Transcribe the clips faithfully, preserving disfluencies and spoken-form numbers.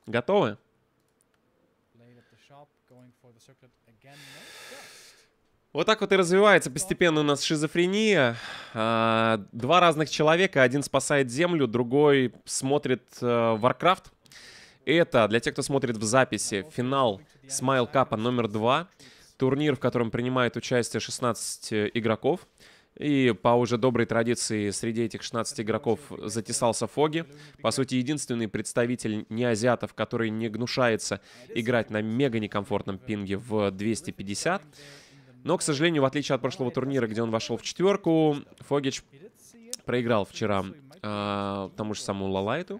Готовы? Вот так вот и развивается постепенно у нас шизофрения. А, два разных человека. Один спасает Землю, другой смотрит а, Warcraft. Это, для тех, кто смотрит в записи, финал Smile Cup номер два. Турнир, в котором принимает участие шестнадцать игроков. И по уже доброй традиции среди этих шестнадцати игроков затесался Фоги. По сути, единственный представитель неазиатов, который не гнушается играть на мега некомфортном пинге в двести пятьдесят. Но, к сожалению, в отличие от прошлого турнира, где он вошел в четверку, Фогич проиграл вчера э, тому же самому Лалайту.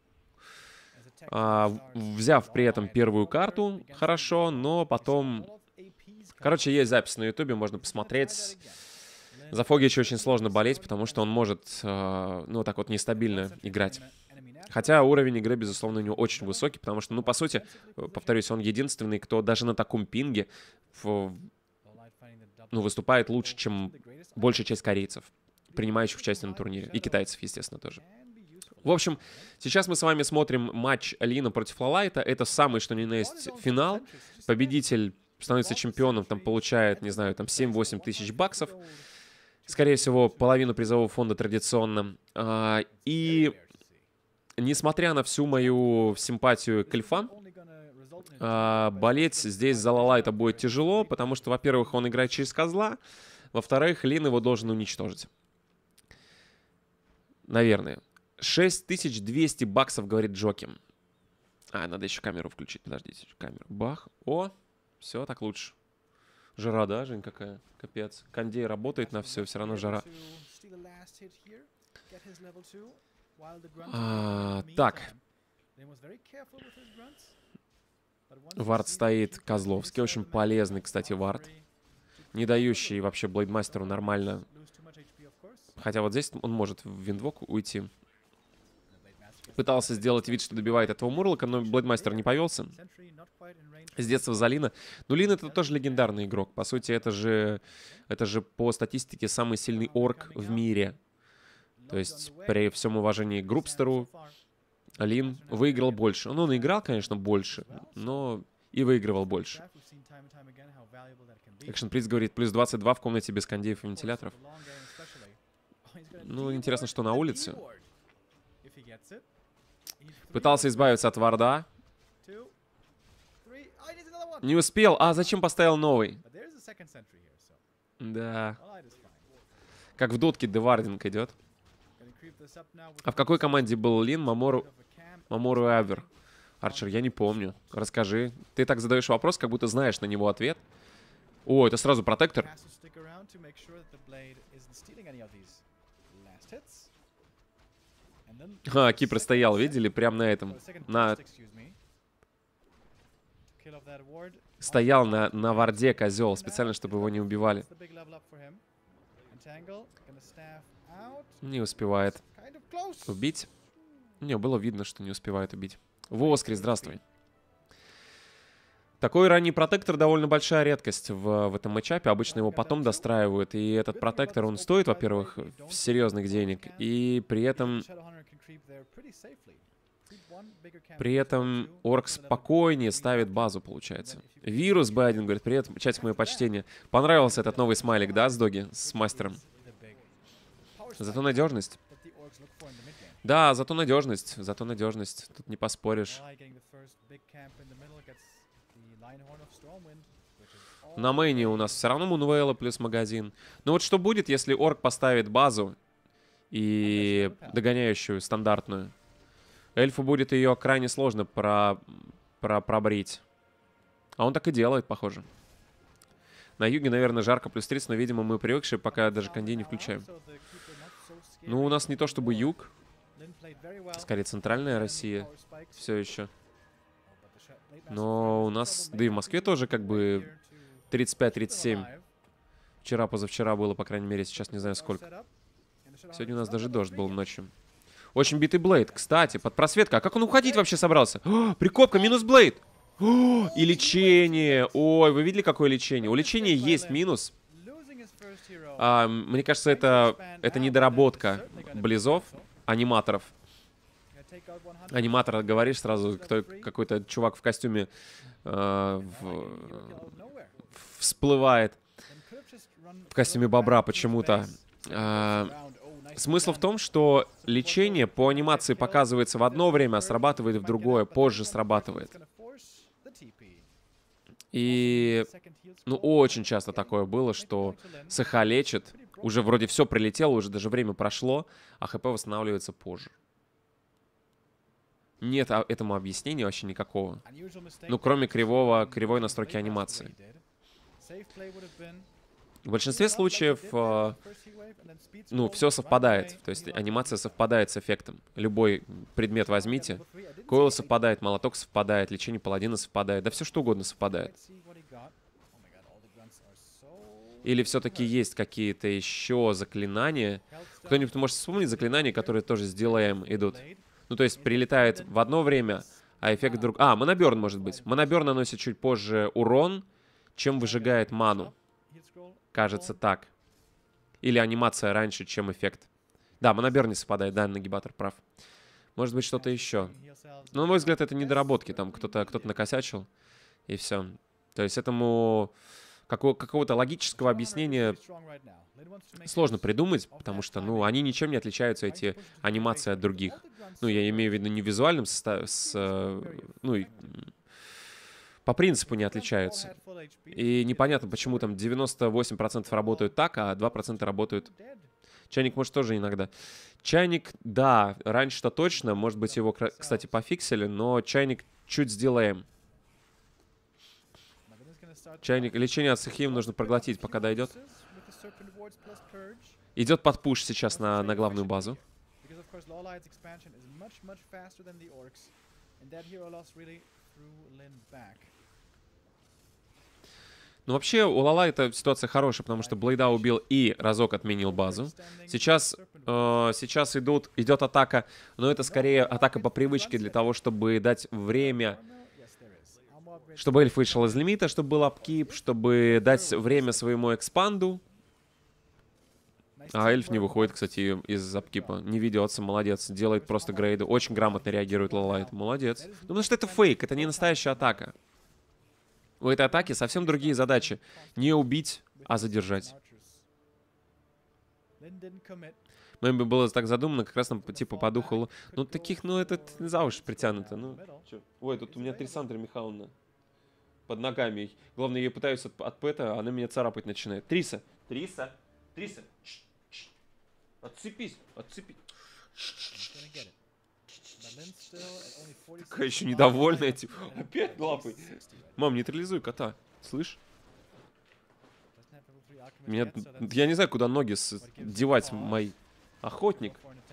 Э, взяв при этом первую карту хорошо, но потом... Короче, есть запись на ютубе, можно посмотреть. За Фогича очень сложно болеть, потому что он может, э, ну, так вот нестабильно играть. Хотя уровень игры, безусловно, у него очень высокий, потому что, ну, по сути, повторюсь, он единственный, кто даже на таком пинге... В, ну, выступает лучше, чем большая часть корейцев, принимающих участие на турнире. И китайцев, естественно, тоже. В общем, сейчас мы с вами смотрим матч Лина против Лалайта. Это самый, что ни на есть, финал. Победитель становится чемпионом, там получает, не знаю, там семь-восемь тысяч баксов. Скорее всего, половину призового фонда традиционно. И несмотря на всю мою симпатию к эльфам, Uh, болеть здесь за Лалайта будет тяжело, потому что, во-первых, он играет через козла, во-вторых, Лин его должен уничтожить. Наверное. шесть тысяч двести баксов, говорит Джоки. А, надо еще камеру включить, подождите. Камеру. Бах. О, все, так лучше. Жара, да, Жень, какая? Капец. Кондей работает на все, все равно жара. А, так. Вард стоит Козловский. Очень полезный, кстати, Вард. Не дающий вообще Блейдмастеру нормально. Хотя вот здесь он может в виндвок уйти. Пытался сделать вид, что добивает этого Мурлока, но Блейдмастер не повелся. С детства за Лина. Но Лин — это тоже легендарный игрок. По сути, это же, это же по статистике самый сильный орк в мире. То есть при всем уважении к Группстеру, Лин выиграл больше. Ну, он играл, конечно, больше, но и выигрывал больше. Экшн Приз говорит, плюс двадцать два в комнате без кондеев и вентиляторов. Ну, интересно, что на улице. Пытался избавиться от варда. Не успел. А, зачем поставил новый? Да. Как в дотке девардинг идет. А в какой команде был Лин, Мамору, Мамору и Авер? Арчер, я не помню. Расскажи. Ты так задаешь вопрос, как будто знаешь на него ответ. О, это сразу протектор. А, Кипр стоял, видели? Прям на этом. На... Стоял на, на варде козел, специально, чтобы его не убивали. Не успевает убить. Не, было видно, что не успевает убить. Воскри, здравствуй. Такой ранний протектор довольно большая редкость в, в этом матчапе. Обычно его потом достраивают. И этот протектор, он стоит, во-первых, серьезных денег. И при этом... При этом орк спокойнее ставит базу, получается. Вирус бэ один говорит, привет, чатик, мое почтение. Понравился этот новый смайлик, да, с Доги, с мастером? Зато надежность. Да, зато надежность, зато надежность. Тут не поспоришь. На мейне у нас все равно Мунвейла плюс магазин. Но вот что будет, если орк поставит базу и догоняющую стандартную? Эльфу будет ее крайне сложно про... Про... пробрить. А он так и делает, похоже. На юге, наверное, жарко, плюс тридцать, но, видимо, мы привыкшие, пока даже кондей не включаем. Ну, у нас не то чтобы юг. Скорее, центральная Россия. Все еще. Но у нас... Да и в Москве тоже как бы тридцать пять тридцать семь. Вчера, позавчера было, по крайней мере, сейчас не знаю сколько. Сегодня у нас даже дождь был ночью. Очень битый Блейд. Кстати, под просветка. А как он уходить вообще собрался? О, прикопка, минус Блейд. О, и лечение. Ой, вы видели, какое лечение? У лечения есть минус. А, мне кажется, это, это недоработка близов, аниматоров. аниматора говоришь, сразу кто, какой-то чувак в костюме э, в, всплывает. В костюме бобра почему-то. Э, смысл в том, что лечение по анимации показывается в одно время, а срабатывает в другое, позже срабатывает. И, ну, очень часто такое было, что СХ лечит, уже вроде все прилетело, уже даже время прошло, а ХП восстанавливается позже. Нет этому объяснения вообще никакого. Ну, кроме кривого, кривой настройки анимации. В большинстве случаев, э, ну, все совпадает. То есть анимация совпадает с эффектом. Любой предмет возьмите. Койл совпадает, молоток совпадает, лечение паладина совпадает. Да все что угодно совпадает. Или все-таки есть какие-то еще заклинания? Кто-нибудь может вспомнить заклинания, которые тоже с дилеем идут? Ну, то есть прилетает в одно время, а эффект вдруг... А, моноберн может быть. Моноберн наносит чуть позже урон, чем выжигает ману. Кажется так. Или анимация раньше, чем эффект. Да, моноберн не совпадает, да, нагибатор прав. Может быть, что-то еще. Но, на мой взгляд, это недоработки. Там кто-то кто-то накосячил, и все. То есть этому какого- какого-то логического объяснения сложно придумать, потому что, ну, они ничем не отличаются, эти анимации, от других. Ну, я имею в виду не в визуальном составе, с, ну, и по принципу не отличаются. И непонятно, почему там девяносто восемь процентов работают так, а два процента работают... Чайник, может, тоже иногда. Чайник, да, раньше-то точно, может быть, его, кстати, пофиксили, но чайник чуть с дилеем. Чайник, лечение от сахим нужно проглотить, пока дойдет. Идет под пуш сейчас на, на главную базу. Ну, вообще, у Лала эта ситуация хорошая, потому что Блейда убил и разок отменил базу. Сейчас, э, сейчас идут, идет атака, но это скорее атака по привычке для того, чтобы дать время, чтобы эльф вышел из лимита, чтобы был апкип, чтобы дать время своему экспанду. А эльф не выходит, кстати, из апкипа. Не ведется, молодец. Делает просто грейды. Очень грамотно реагирует Лалайт. Молодец. Ну, потому что это фейк, это не настоящая атака. У этой атаки совсем другие задачи. Не убить, а задержать. Мэмби было так задумано, как раз там типа по духу. Ну, таких, ну, это за уши притянуто. Ну, чё? Ой, тут у меня Трисандра Михайловна под ногами. Главное, я пытаюсь от, от пэта, а она меня царапать начинает. Триса! Триса! Триса! Отцепись! Отцепись! Такая еще недовольная, типа, опять лапой. Мам, нейтрализуй кота. Слышь? Меня, я не знаю, куда ноги с... девать мои. Охотник.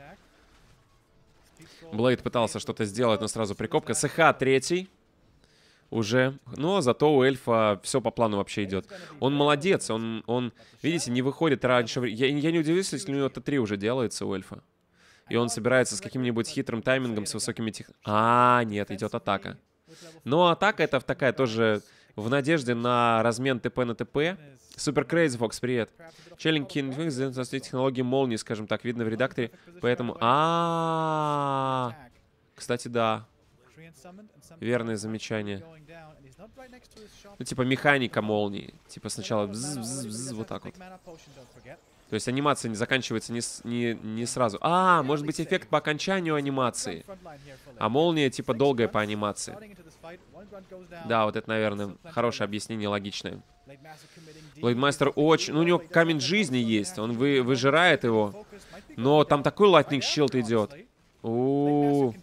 Блейд пытался что-то сделать, но сразу прикопка. СХ третий. Уже. Но зато у эльфа все по плану вообще идет. Он молодец. Он, он видите, не выходит раньше. Я, я не удивлюсь, если у него Т три уже делается у эльфа. И он собирается с каким-нибудь хитрым таймингом, с высокими тех... А, нет, идет атака. Но атака это такая тоже в надежде на размен ТП на ТП. Супер Крейзи Фокс, привет. Челлинг Кинг за технологии молнии, скажем так, видно в редакторе. Поэтому... А, кстати, да. Верное замечание. Ну, типа механика молнии. Типа сначала бз-бз-бз, вот так вот. То есть анимация не заканчивается не, не, не сразу. А, может быть эффект по окончанию анимации. А молния типа долгая по анимации. Да, вот это, наверное, хорошее объяснение, логичное. Блейдмастер очень... Ну, у него камень жизни есть. Он вы, выжирает его. Но там такой Lightning Shield идет. У-у-у.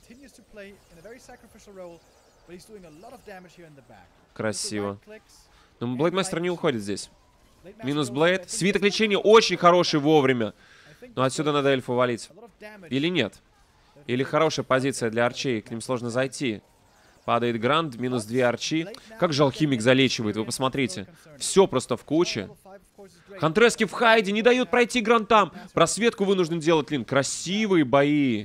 Красиво. Но Блейдмастер не уходит здесь. Минус Блейд. Свиток лечения очень хороший вовремя. Но отсюда надо эльфу валить. Или нет? Или хорошая позиция для арчей. К ним сложно зайти. Падает Гранд. Минус две арчи. Как же алхимик залечивает. Вы посмотрите. Все просто в куче. Хантрески в хайде. Не дают пройти Грантам. Просветку вынужден делать Лин. Красивые бои.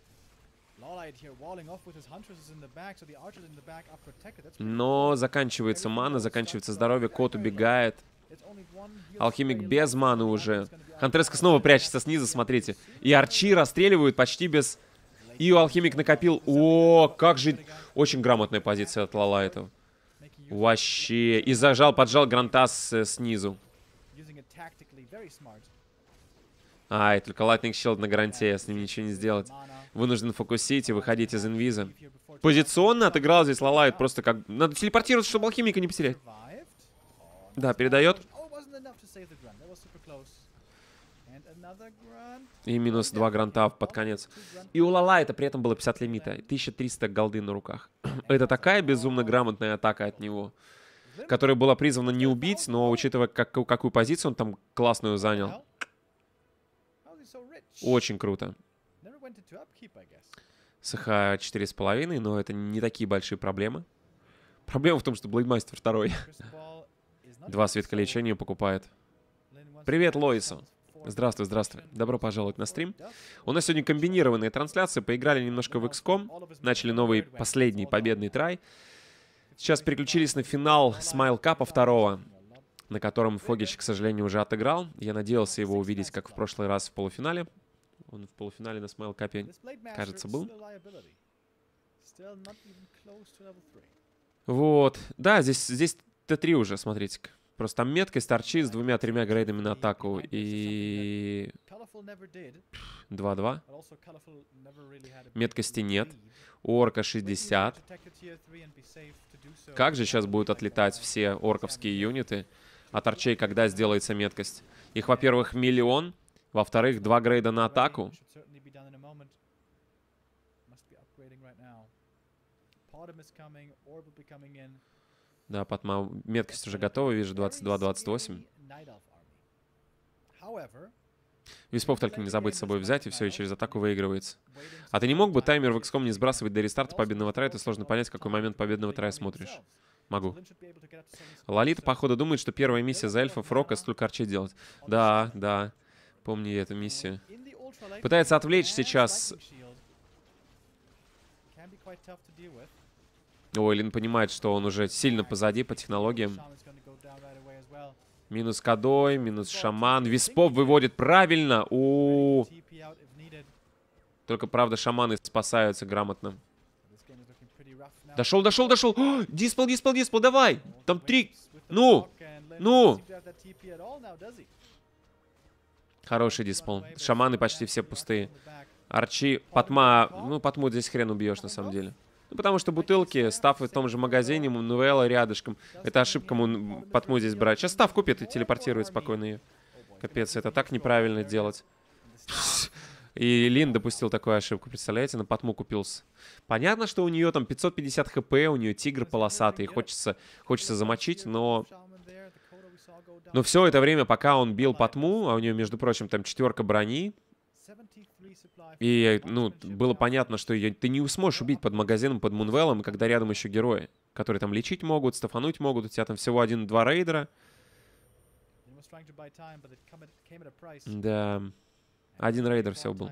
Но заканчивается мана. Заканчивается здоровье. Кот убегает. Алхимик без маны уже. Хантреска снова прячется снизу, смотрите. И арчи расстреливают почти без... И Алхимик накопил... О, как же... Очень грамотная позиция от Лалайта. Вообще. И зажал, поджал Грантас э, снизу. Ай, только Lightning Shield на Гранте, с ним ничего не сделать. Вынужден фокусить и выходить из инвиза. Позиционно отыграл здесь Лалайт, просто как... Надо телепортироваться, чтобы Алхимика не потерять. Да, передает. И минус два гранта под конец. И у Лалайта при этом было пятьдесят лимита. тысяча триста голды на руках. Это такая безумно грамотная атака от него, которая была призвана не убить, но учитывая, как, какую позицию он там классную занял. Очень круто. СХ четыре с половиной, но это не такие большие проблемы. Проблема в том, что Блейдмастер второй. Два свитка лечения покупает. Привет, Лоису. Здравствуй, здравствуй. Добро пожаловать на стрим. У нас сегодня комбинированные трансляции. Поиграли немножко в икс ком. Начали новый, последний победный трай. Сейчас переключились на финал Смайл Капа второго, на котором Фогич, к сожалению, уже отыграл. Я надеялся его увидеть, как в прошлый раз в полуфинале. Он в полуфинале на Смайл Капе, кажется, был. Вот. Да, здесь, здесь тэ три уже, смотрите-ка. Просто там меткость торчит с двумя-тремя грейдами на атаку. И... два-два. Меткости нет. У орка шестьдесят. Как же сейчас будут отлетать все орковские юниты от арчей, когда сделается меткость? Их, во-первых, миллион. Во-вторых, два грейда на атаку. Да, Патма, меткость уже готова, вижу, двадцать два двадцать восемь. Виспов только не забыть с собой взять, и все, и через атаку выигрывается. А ты не мог бы таймер в икс ком не сбрасывать до рестарта победного трая? Это сложно понять, в какой момент победного трая смотришь. Могу. Лолита, походу, думает, что первая миссия за эльфов Рока столько арчей делать. Да, да. Помни эту миссию. Пытается отвлечь сейчас... Ой, Лин понимает, что он уже сильно позади по технологиям. Минус Кадой, минус Шаман. Виспов выводит правильно. У, -у, -у. Только, правда, шаманы спасаются грамотно. Дошел, дошел, дошел. О, диспел, диспел, диспел, давай. Там три. Ну, ну. Хороший диспел. Шаманы почти все пустые. Арчи, Патма. Ну, Патму здесь хрен убьешь, на самом деле. Ну, потому что бутылки, став в том же магазине, Нувелла рядышком. Это ошибка Патму здесь брать. Сейчас став купит и телепортирует спокойно ее. Капец, это так неправильно делать. И Лин допустил такую ошибку, представляете? На Патму купился. Понятно, что у нее там пятьсот пятьдесят хп, у нее тигр полосатый, хочется, хочется замочить, но... Но все это время, пока он бил Патму, а у нее, между прочим, там четверка брони, и, ну, было понятно, что ее ты не сможешь убить под магазином, под Мунвеллом, когда рядом еще герои, которые там лечить могут, стафануть могут, у тебя там всего один-два рейдера. Да, один рейдер всего был.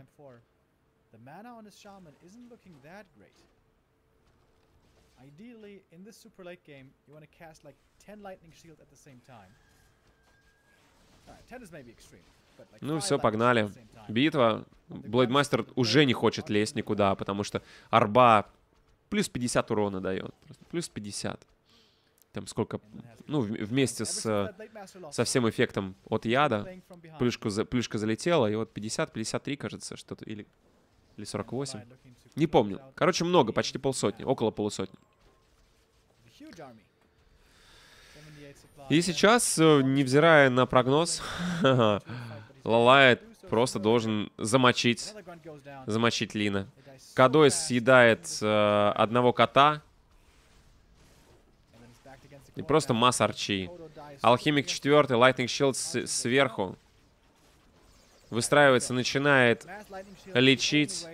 Ну все, погнали. Битва. Блейдмастер уже не хочет лезть никуда, потому что арба плюс пятьдесят урона дает. Просто плюс пятьдесят. Там сколько... Ну, вместе с, со всем эффектом от яда. Плюшка, за, плюшка залетела, и вот пятьдесят, пятьдесят три, кажется, что-то. Или, или сорок восемь. Не помню. Короче, много, почти полсотни. Около полусотни. И сейчас, невзирая на прогноз, Лалайт просто должен замочить, замочить Лина. Кадой съедает э, одного кота. И просто масса арчи. Алхимик четвертый, Lightning Shield с сверху. Выстраивается, начинает лечить.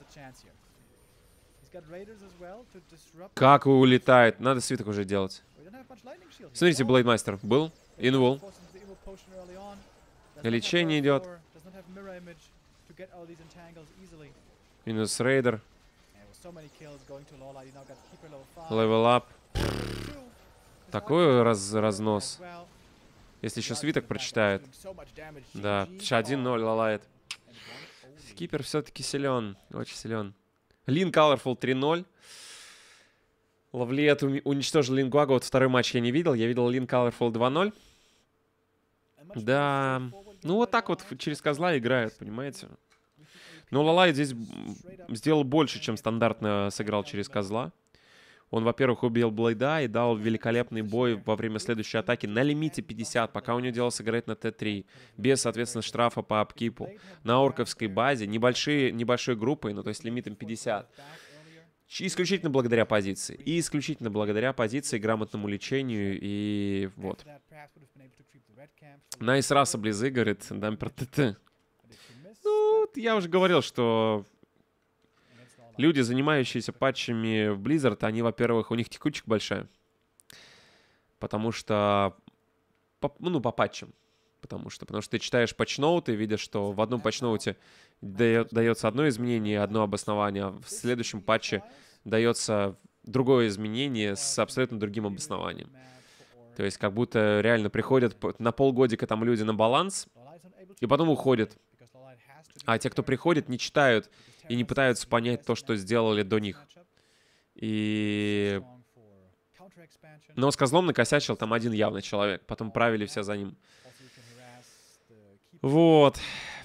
Как улетает. Надо свиток уже делать. Смотрите, Блейдмастер был. Инвул. Лечение идет. Минус рейдер. Левел ап. Такой раз разнос. Если еще свиток прочитает. Да, один ноль Лалайт. Скипер все-таки силен. Очень силен. Лин Colorful три ноль. Лавлиет уничтожил Лин Гуага. Вот второй матч я не видел. Я видел Лин Colorful два ноль. Да, ну вот так вот через козла играют, понимаете? Но Лалай здесь сделал больше, чем стандартно сыграл через козла. Он, во-первых, убил Блейда и дал великолепный бой во время следующей атаки на лимите пятьдесят, пока у него дело сыграть на Т три, без, соответственно, штрафа по апкипу. На орковской базе, небольшие, небольшой группой, ну то есть лимитом пятьдесят. Исключительно благодаря позиции. И исключительно благодаря позиции, грамотному лечению и вот. Найс раса близы, говорит, дампер ТТ. Ну, я уже говорил, что люди, занимающиеся патчами в Blizzard, они, во-первых, у них текучка большая. Потому что, по, ну, по патчам. Потому что, потому что ты читаешь патчноуты, видишь, что в одном патчноуте дается одно изменение, одно обоснование, а в следующем патче дается другое изменение с абсолютно другим обоснованием. То есть как будто реально приходят на полгодика там люди на баланс и потом уходят. А те, кто приходит, не читают и не пытаются понять то, что сделали до них. И... Но с козлом накосячил там один явный человек. Потом правили все за ним. Вот.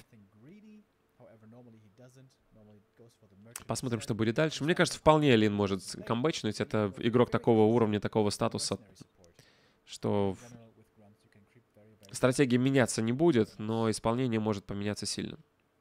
Посмотрим, что будет дальше. Мне кажется, вполне Лин может камбэчнуть. Это игрок такого уровня, такого статуса, что стратегия меняться не будет, но исполнение может поменяться сильно.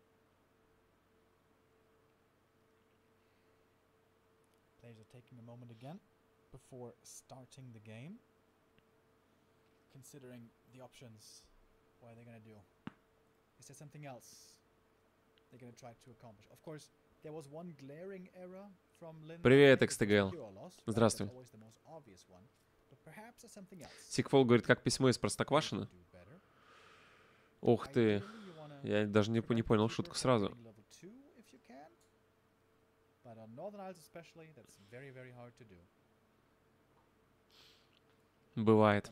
Привет, икс ти джи эл. Здравствуй. Сикфол говорит, как письмо из Простоквашино. Ух ты. Я даже не, не понял шутку сразу. Бывает.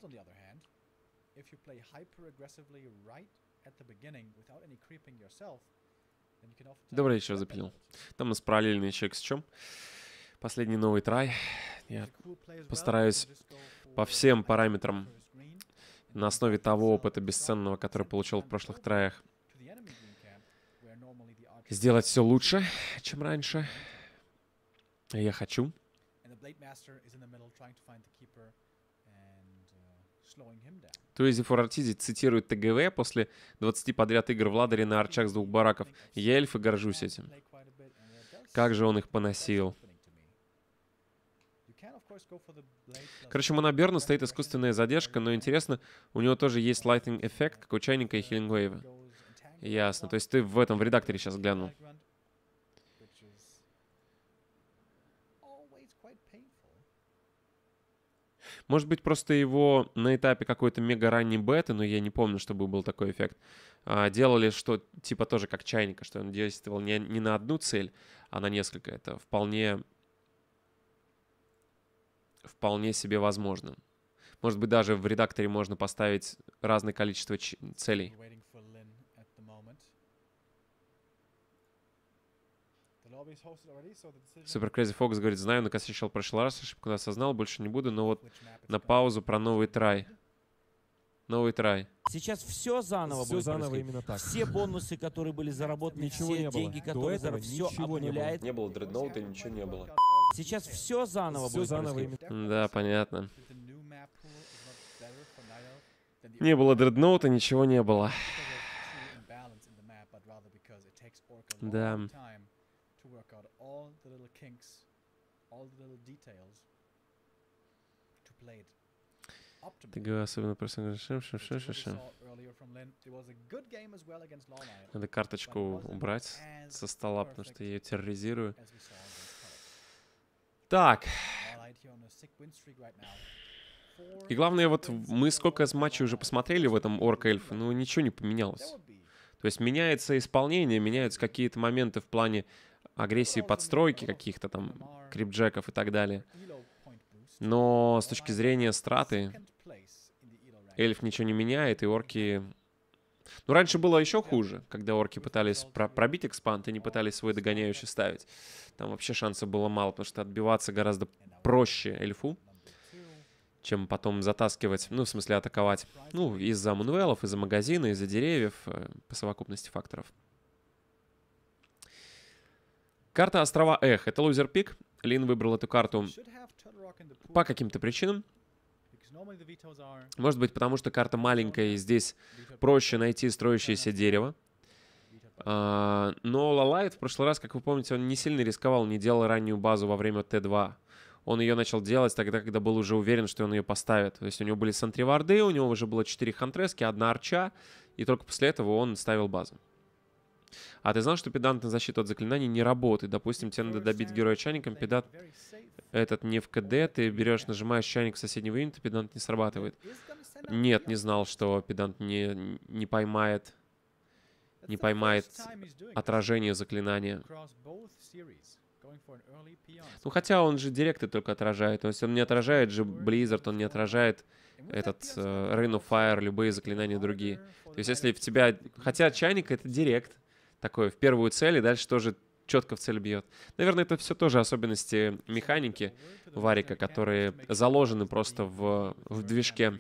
Добрый вечер, запилил. Там у нас параллельный чек с чем. Последний новый трай. Я постараюсь по всем параметрам на основе того опыта бесценного, который получил в прошлых траях, сделать все лучше, чем раньше. Я хочу. Туэзи Форартизи цитирует ТГВ после двадцати подряд игр в ладере на арчах с двух бараков. Я эльф и горжусь этим. Как же он их поносил. Короче, у Моноберна стоит искусственная задержка, но интересно, у него тоже есть Lightning эффект, как у Чайника и Healing Wave. Ясно. То есть ты в этом, в редакторе сейчас глянул. Может быть, просто его на этапе какой-то мега ранней беты, но я не помню, чтобы был такой эффект, делали, что типа тоже как Чайника, что он действовал не, не на одну цель, а на несколько. Это вполне... вполне себе возможно. Может быть, даже в редакторе можно поставить разное количество целей. Супер Crazy Fox говорит, знаю, накосячил в прошлый раз, ошибку осознал, больше не буду, но вот на паузу про новый трай. Новый трай. Сейчас все заново все будет заново происходить. именно так. Все бонусы, которые были заработаны, Ничего все не было. деньги, До которые этого заработаны, все ничего не было. обнуляет. Не было дредноута, ничего не было. Сейчас все заново Все будет заново происходить. именно. Да, понятно. Не было дредноута, ничего не было. Да. Ты говоришь, особенно просто... Надо карточку убрать со стола, потому что я ее терроризирую. Так. И главное, вот мы сколько матчей уже посмотрели в этом Орк-Эльф, но ничего не поменялось. То есть меняется исполнение, меняются какие-то моменты в плане агрессии подстройки каких-то там крипджеков и так далее. Но с точки зрения страты, эльф ничего не меняет, и орки Ну, раньше было еще хуже, когда орки пытались про пробить экспанд и не пытались свой догоняющий ставить. Там вообще шансов было мало, потому что отбиваться гораздо проще эльфу, чем потом затаскивать, ну, в смысле атаковать. Ну, из-за мануэлов, из-за магазина, из-за деревьев, э, по совокупности факторов. Карта острова Эх. Это лузер-пик. Лин выбрал эту карту по каким-то причинам. Может быть, потому что карта маленькая, и здесь проще найти строящееся дерево. А, но Лалайт в прошлый раз, как вы помните, он не сильно рисковал, не делал раннюю базу во время Т два. Он ее начал делать тогда, когда был уже уверен, что он ее поставит. То есть у него были сантриварды, у него уже было четыре хантрески, одна арча, и только после этого он ставил базу. А ты знал, что педант на защиту от заклинаний не работает? Допустим, тебе надо добить героя чайником, педант этот не в КД, ты берешь, нажимаешь чайник соседнего юнита, педант не срабатывает. Нет, не знал, что педант не, не поймает, не поймает отражение заклинания. Ну, хотя он же директы только отражает. То есть он не отражает же Blizzard, он не отражает этот uh, Rain of Fire, любые заклинания другие. То есть если в тебя... Хотя чайник — это директ такой, в первую цель, и дальше тоже четко в цель бьет. Наверное, это все тоже особенности механики Варика, которые заложены просто в, в движке.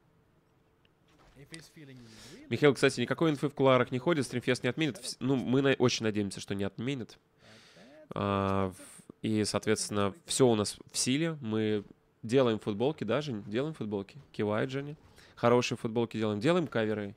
Михаил, кстати, никакой инфы в кулуарах не ходит, стримфест не отменит. Ну, мы на... очень надеемся, что не отменит. А, и, соответственно, все у нас в силе. Мы делаем футболки, даже делаем футболки. Кивает Женя. Хорошие футболки делаем. Делаем каверы.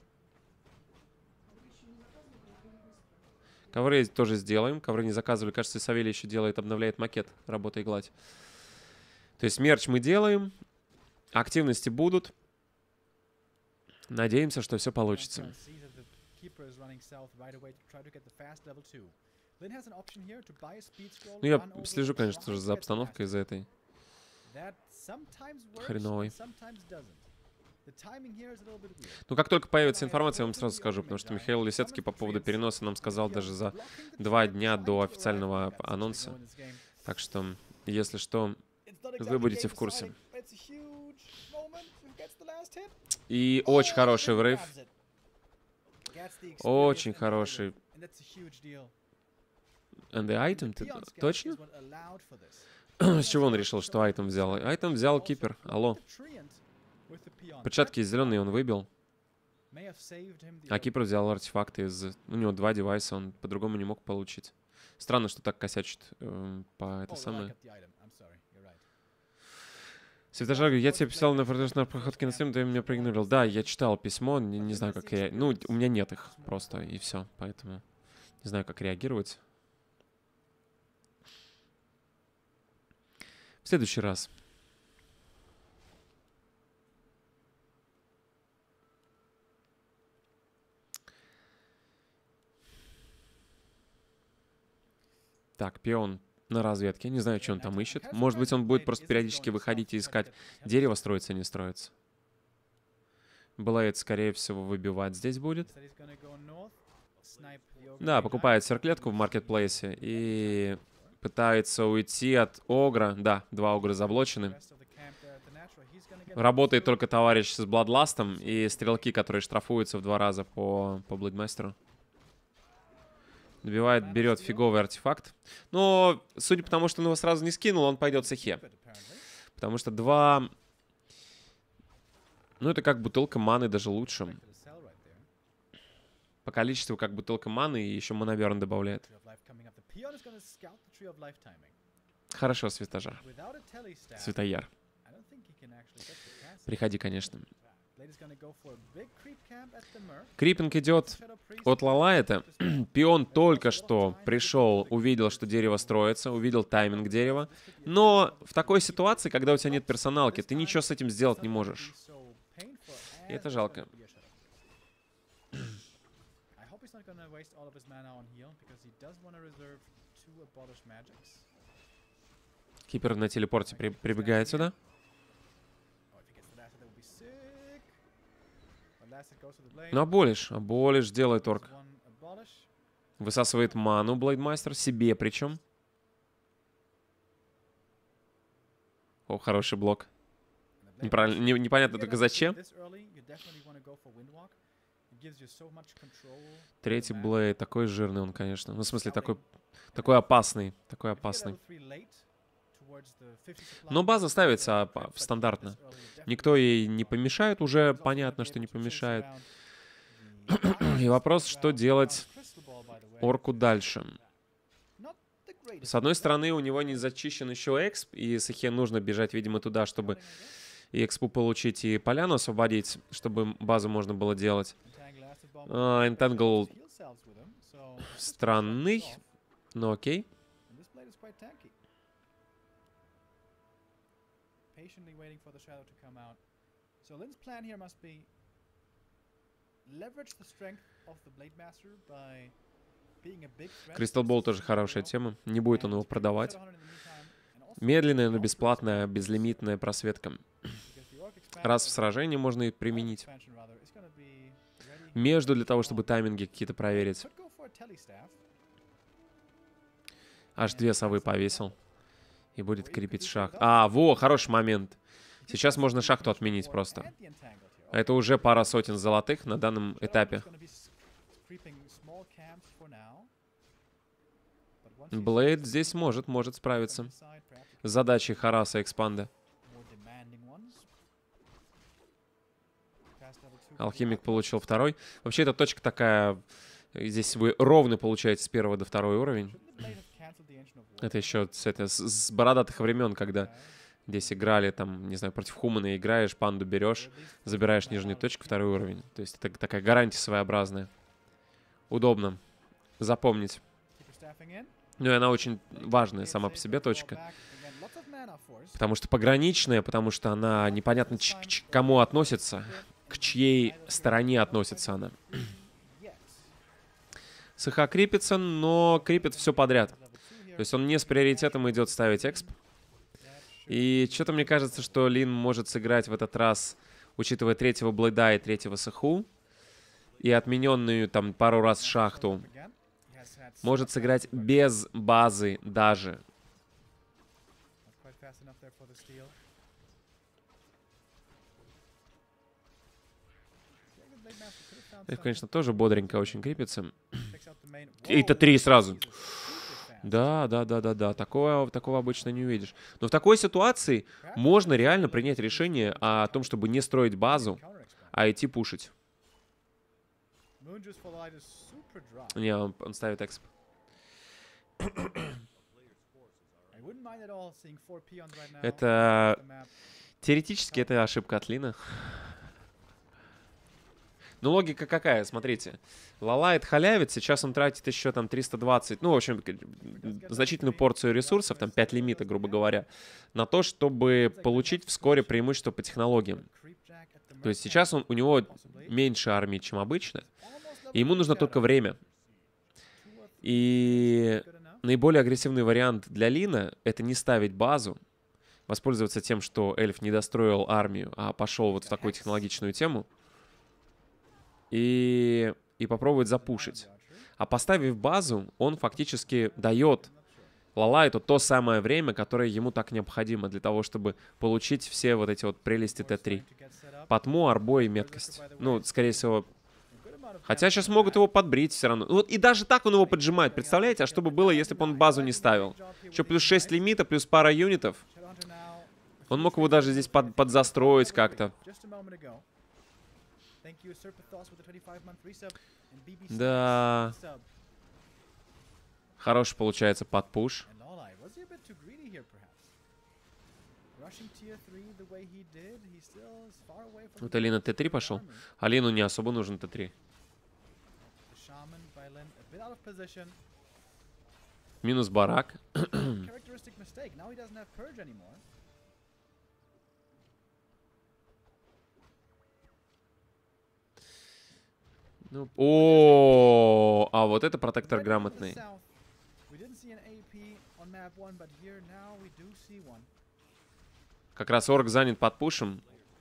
Ковры тоже сделаем. Ковры не заказывали. Кажется, Савелий еще делает, обновляет макет «Работа и гладь». То есть мерч мы делаем. Активности будут. Надеемся, что все получится. Ну, я слежу, конечно, тоже за обстановкой из-за этой хреновой. Ну, как только появится информация, я вам сразу скажу, потому что Михаил Лисецкий по поводу переноса нам сказал даже за два дня до официального анонса. Так что, если что, вы будете в курсе. И очень хороший врыв. Очень хороший. And the item? Ты, точно? С чего он решил, что айтем взял? Айтем взял Кипер. Алло. Перчатки зеленые он выбил. А Кипер взял артефакты из... У него два девайса, он по-другому не мог получить. Странно, что так косячит э, по это самое. Светожар, я тебе писал на на проходке на стрим, ты меня проигнорировал. Да, я читал письмо, не, не знаю, как я... Ну, у меня нет их просто, и все, поэтому не знаю, как реагировать. В следующий раз. Так, пион на разведке. Не знаю, что он там ищет. Может быть, он будет просто периодически выходить и искать, дерево строится, не строится. Блейд, скорее всего, выбивать здесь будет. Да, покупает серклетку в маркетплейсе и пытается уйти от огра. Да, два огра заблочены. Работает только товарищ с Бладластом и стрелки, которые штрафуются в два раза по, по Блэдмастеру. Добивает, берет фиговый артефакт. Но, судя по тому, что он его сразу не скинул, он пойдет с эхе. Потому что два... Ну, это как бутылка маны, даже лучше. По количеству, как бутылка маны, и еще моноверн добавляет. Хорошо, Светожар. Светояр. Приходи, конечно. Крипинг идет от Лалайта. Пион только что пришел, увидел, что дерево строится, увидел тайминг дерева. Но в такой ситуации, когда у тебя нет персоналки, ты ничего с этим сделать не можешь. И это жалко. Кипер на телепорте при прибегает сюда. Ну, аболиш. Аболиш делает орк. Высасывает ману Блейдмастер. Себе причем. О, хороший блок. Неправильно, не, непонятно только зачем. Третий Блейд, такой жирный он, конечно. Ну, в смысле, такой, такой опасный, такой опасный. Но база ставится стандартно. Никто ей не помешает, уже понятно, что не помешает. И вопрос, что делать орку дальше. С одной стороны, у него не зачищен еще эксп, и Сахе нужно бежать, видимо, туда, чтобы и экспу получить, и поляну освободить, чтобы базу можно было делать. Энтангл странный, но окей. Кристал Бол тоже хорошая тема. Не будет он его продавать. Медленная, но бесплатная, безлимитная просветка. Раз в сражении можно и применить. Между для того, чтобы тайминги какие-то проверить. Аж две совы повесил. И будет крепить шахту. А, во, хороший момент. Сейчас можно шахту отменить просто. Это уже пара сотен золотых на данном этапе. Блейд здесь может, может справиться с задачей Хараса Экспанда. Алхимик получил второй. Вообще, эта точка такая... Здесь вы ровно получаете с первого до второго уровень. Это еще с, это, с, с бородатых времен, когда здесь играли, там, не знаю, против Хумана играешь, панду берешь, забираешь нижнюю точку, второй уровень. То есть это такая гарантия своеобразная. Удобно запомнить. Ну и она очень важная сама по себе точка. Потому что пограничная, потому что она непонятно к кому относится, к чьей стороне относится она. Саха крипится, но крипит все подряд. То есть он не с приоритетом идет ставить эксп. И что-то мне кажется, что Лин может сыграть в этот раз, учитывая третьего Блейда и третьего Саху, и отмененную там пару раз шахту, может сыграть без базы даже. Это, конечно, тоже бодренько очень крепится. И это три сразу. Да, да, да, да, да. Такого, такого обычно не увидишь. Но в такой ситуации можно реально принять решение о том, чтобы не строить базу, а идти пушить. Не, он, он ставит эксп. Это... Теоретически это ошибка от Лина. Ну, логика какая, смотрите. Лалайт халявит, сейчас он тратит еще там триста двадцать, ну, в общем, значительную порцию ресурсов, там пять лимита, грубо говоря, на то, чтобы получить вскоре преимущество по технологиям. То есть сейчас он, у него меньше армии, чем обычно, и ему нужно только время. И наиболее агрессивный вариант для Лина — это не ставить базу, воспользоваться тем, что эльф не достроил армию, а пошел вот в такую технологичную тему, И, и попробовать запушить. А поставив базу, он фактически дает Лалайту то самое время, которое ему так необходимо для того, чтобы получить все вот эти вот прелести Т три. Потму, арбо и меткость. Ну, скорее всего... Хотя сейчас могут его подбрить все равно. Ну, вот и даже так он его поджимает. Представляете, а что бы было, если бы он базу не ставил? Еще плюс шесть лимита, плюс пара юнитов. Он мог его даже здесь под, подзастроить как-то. Да. Хороший получается подпуш. Вот Алина Т три пошел. Алину не особо нужен Т три. Минус барак. Ну, о, а вот это протектор грамотный. Как раз орк занят под пушем.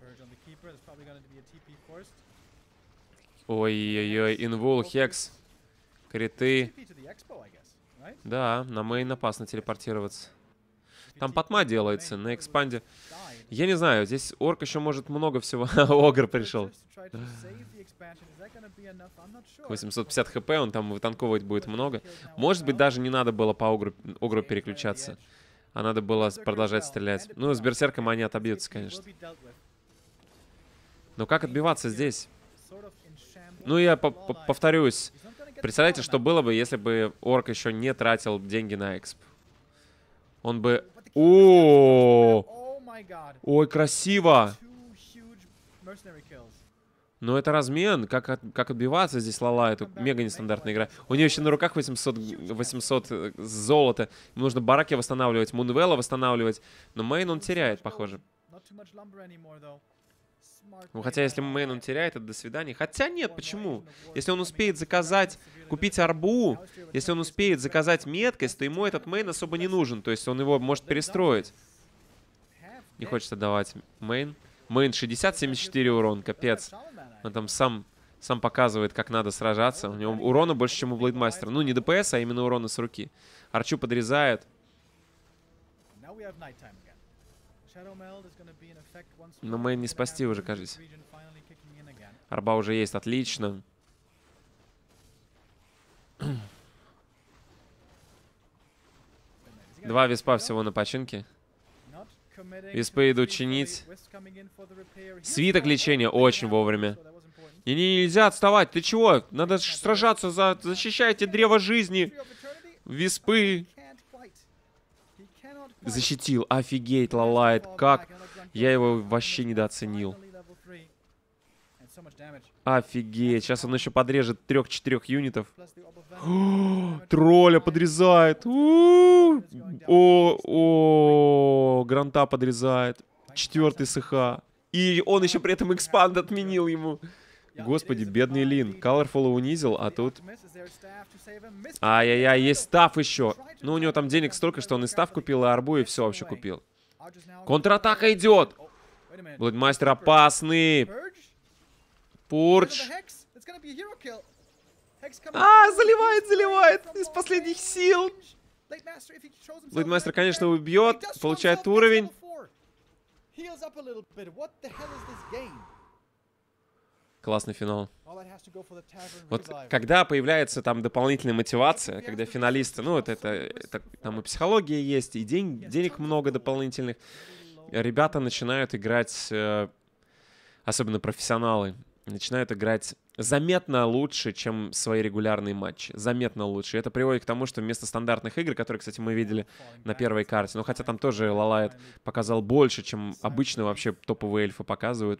Ой-ой-ой, инвул, хекс, криты. Да, на мейн опасно телепортироваться. Там потма делается на экспанде. Я не знаю, здесь орк еще может много всего. Огр пришел. восемьсот пятьдесят хп, он там вытанковывать будет много. Может быть, даже не надо было по огру, огру переключаться. А надо было продолжать стрелять. Ну, с берсерком они отобьются, конечно. Но как отбиваться здесь? Ну, я по -по повторюсь. Представляете, что было бы, если бы орк еще не тратил деньги на эксп? Он бы... О, ой, красиво! Но это размен. Как, от, как отбиваться здесь, Лала? Это мега нестандартная игра. У нее еще на руках восемьсот, восемьсот золота. Ему нужно бараки восстанавливать, Мунвелла восстанавливать. Но мейн он теряет, похоже. Ну, хотя, если мейн он теряет, это до свидания. Хотя нет, почему? Если он успеет заказать, купить арбу, если он успеет заказать меткость, то ему этот мейн особо не нужен. То есть он его может перестроить. Не хочется давать мейн. Мейн шестьдесят, семьдесят четыре урон, капец. Он там сам, сам показывает, как надо сражаться. У него урона больше, чем у Блейдмастера. Ну, не ДПС, а именно урона с руки. Арчу подрезает. Но мейн не спасти уже, кажется. Арба уже есть, отлично. Два виспа всего на починке. Виспы идут чинить. Свиток лечения очень вовремя. И не, нельзя отставать. Ты чего? Надо сражаться за... Защищайте древо жизни. Виспы. Защитил. Офигеть, Лалайт. Как? Я его вообще недооценил. Офигеть. Сейчас он еще подрежет трех-четырех юнитов. О, тролля подрезает. О, о, Гранта подрезает. Четвертый СХ. И он еще при этом экспанд отменил ему. Господи, бедный Лин. Colorful унизил, а тут... Ай-яй-яй, есть стаф еще. Ну, у него там денег столько, что он и стаф купил, и арбу, и все вообще купил. Контратака идет. Блэдмастер опасный. Пурдж. А, заливает, заливает. Из последних сил. Блэдмастер, конечно, убьет. Получает уровень. Классный финал. Вот когда появляется там дополнительная мотивация, когда финалисты, ну, это, это, это там и психология есть, и день, денег много дополнительных, ребята начинают играть, э, особенно профессионалы, начинают играть заметно лучше, чем свои регулярные матчи. Заметно лучше. И это приводит к тому, что вместо стандартных игр, которые, кстати, мы видели на первой карте, ну, хотя там тоже Лалайт показал больше, чем обычно вообще топовые эльфы показывают.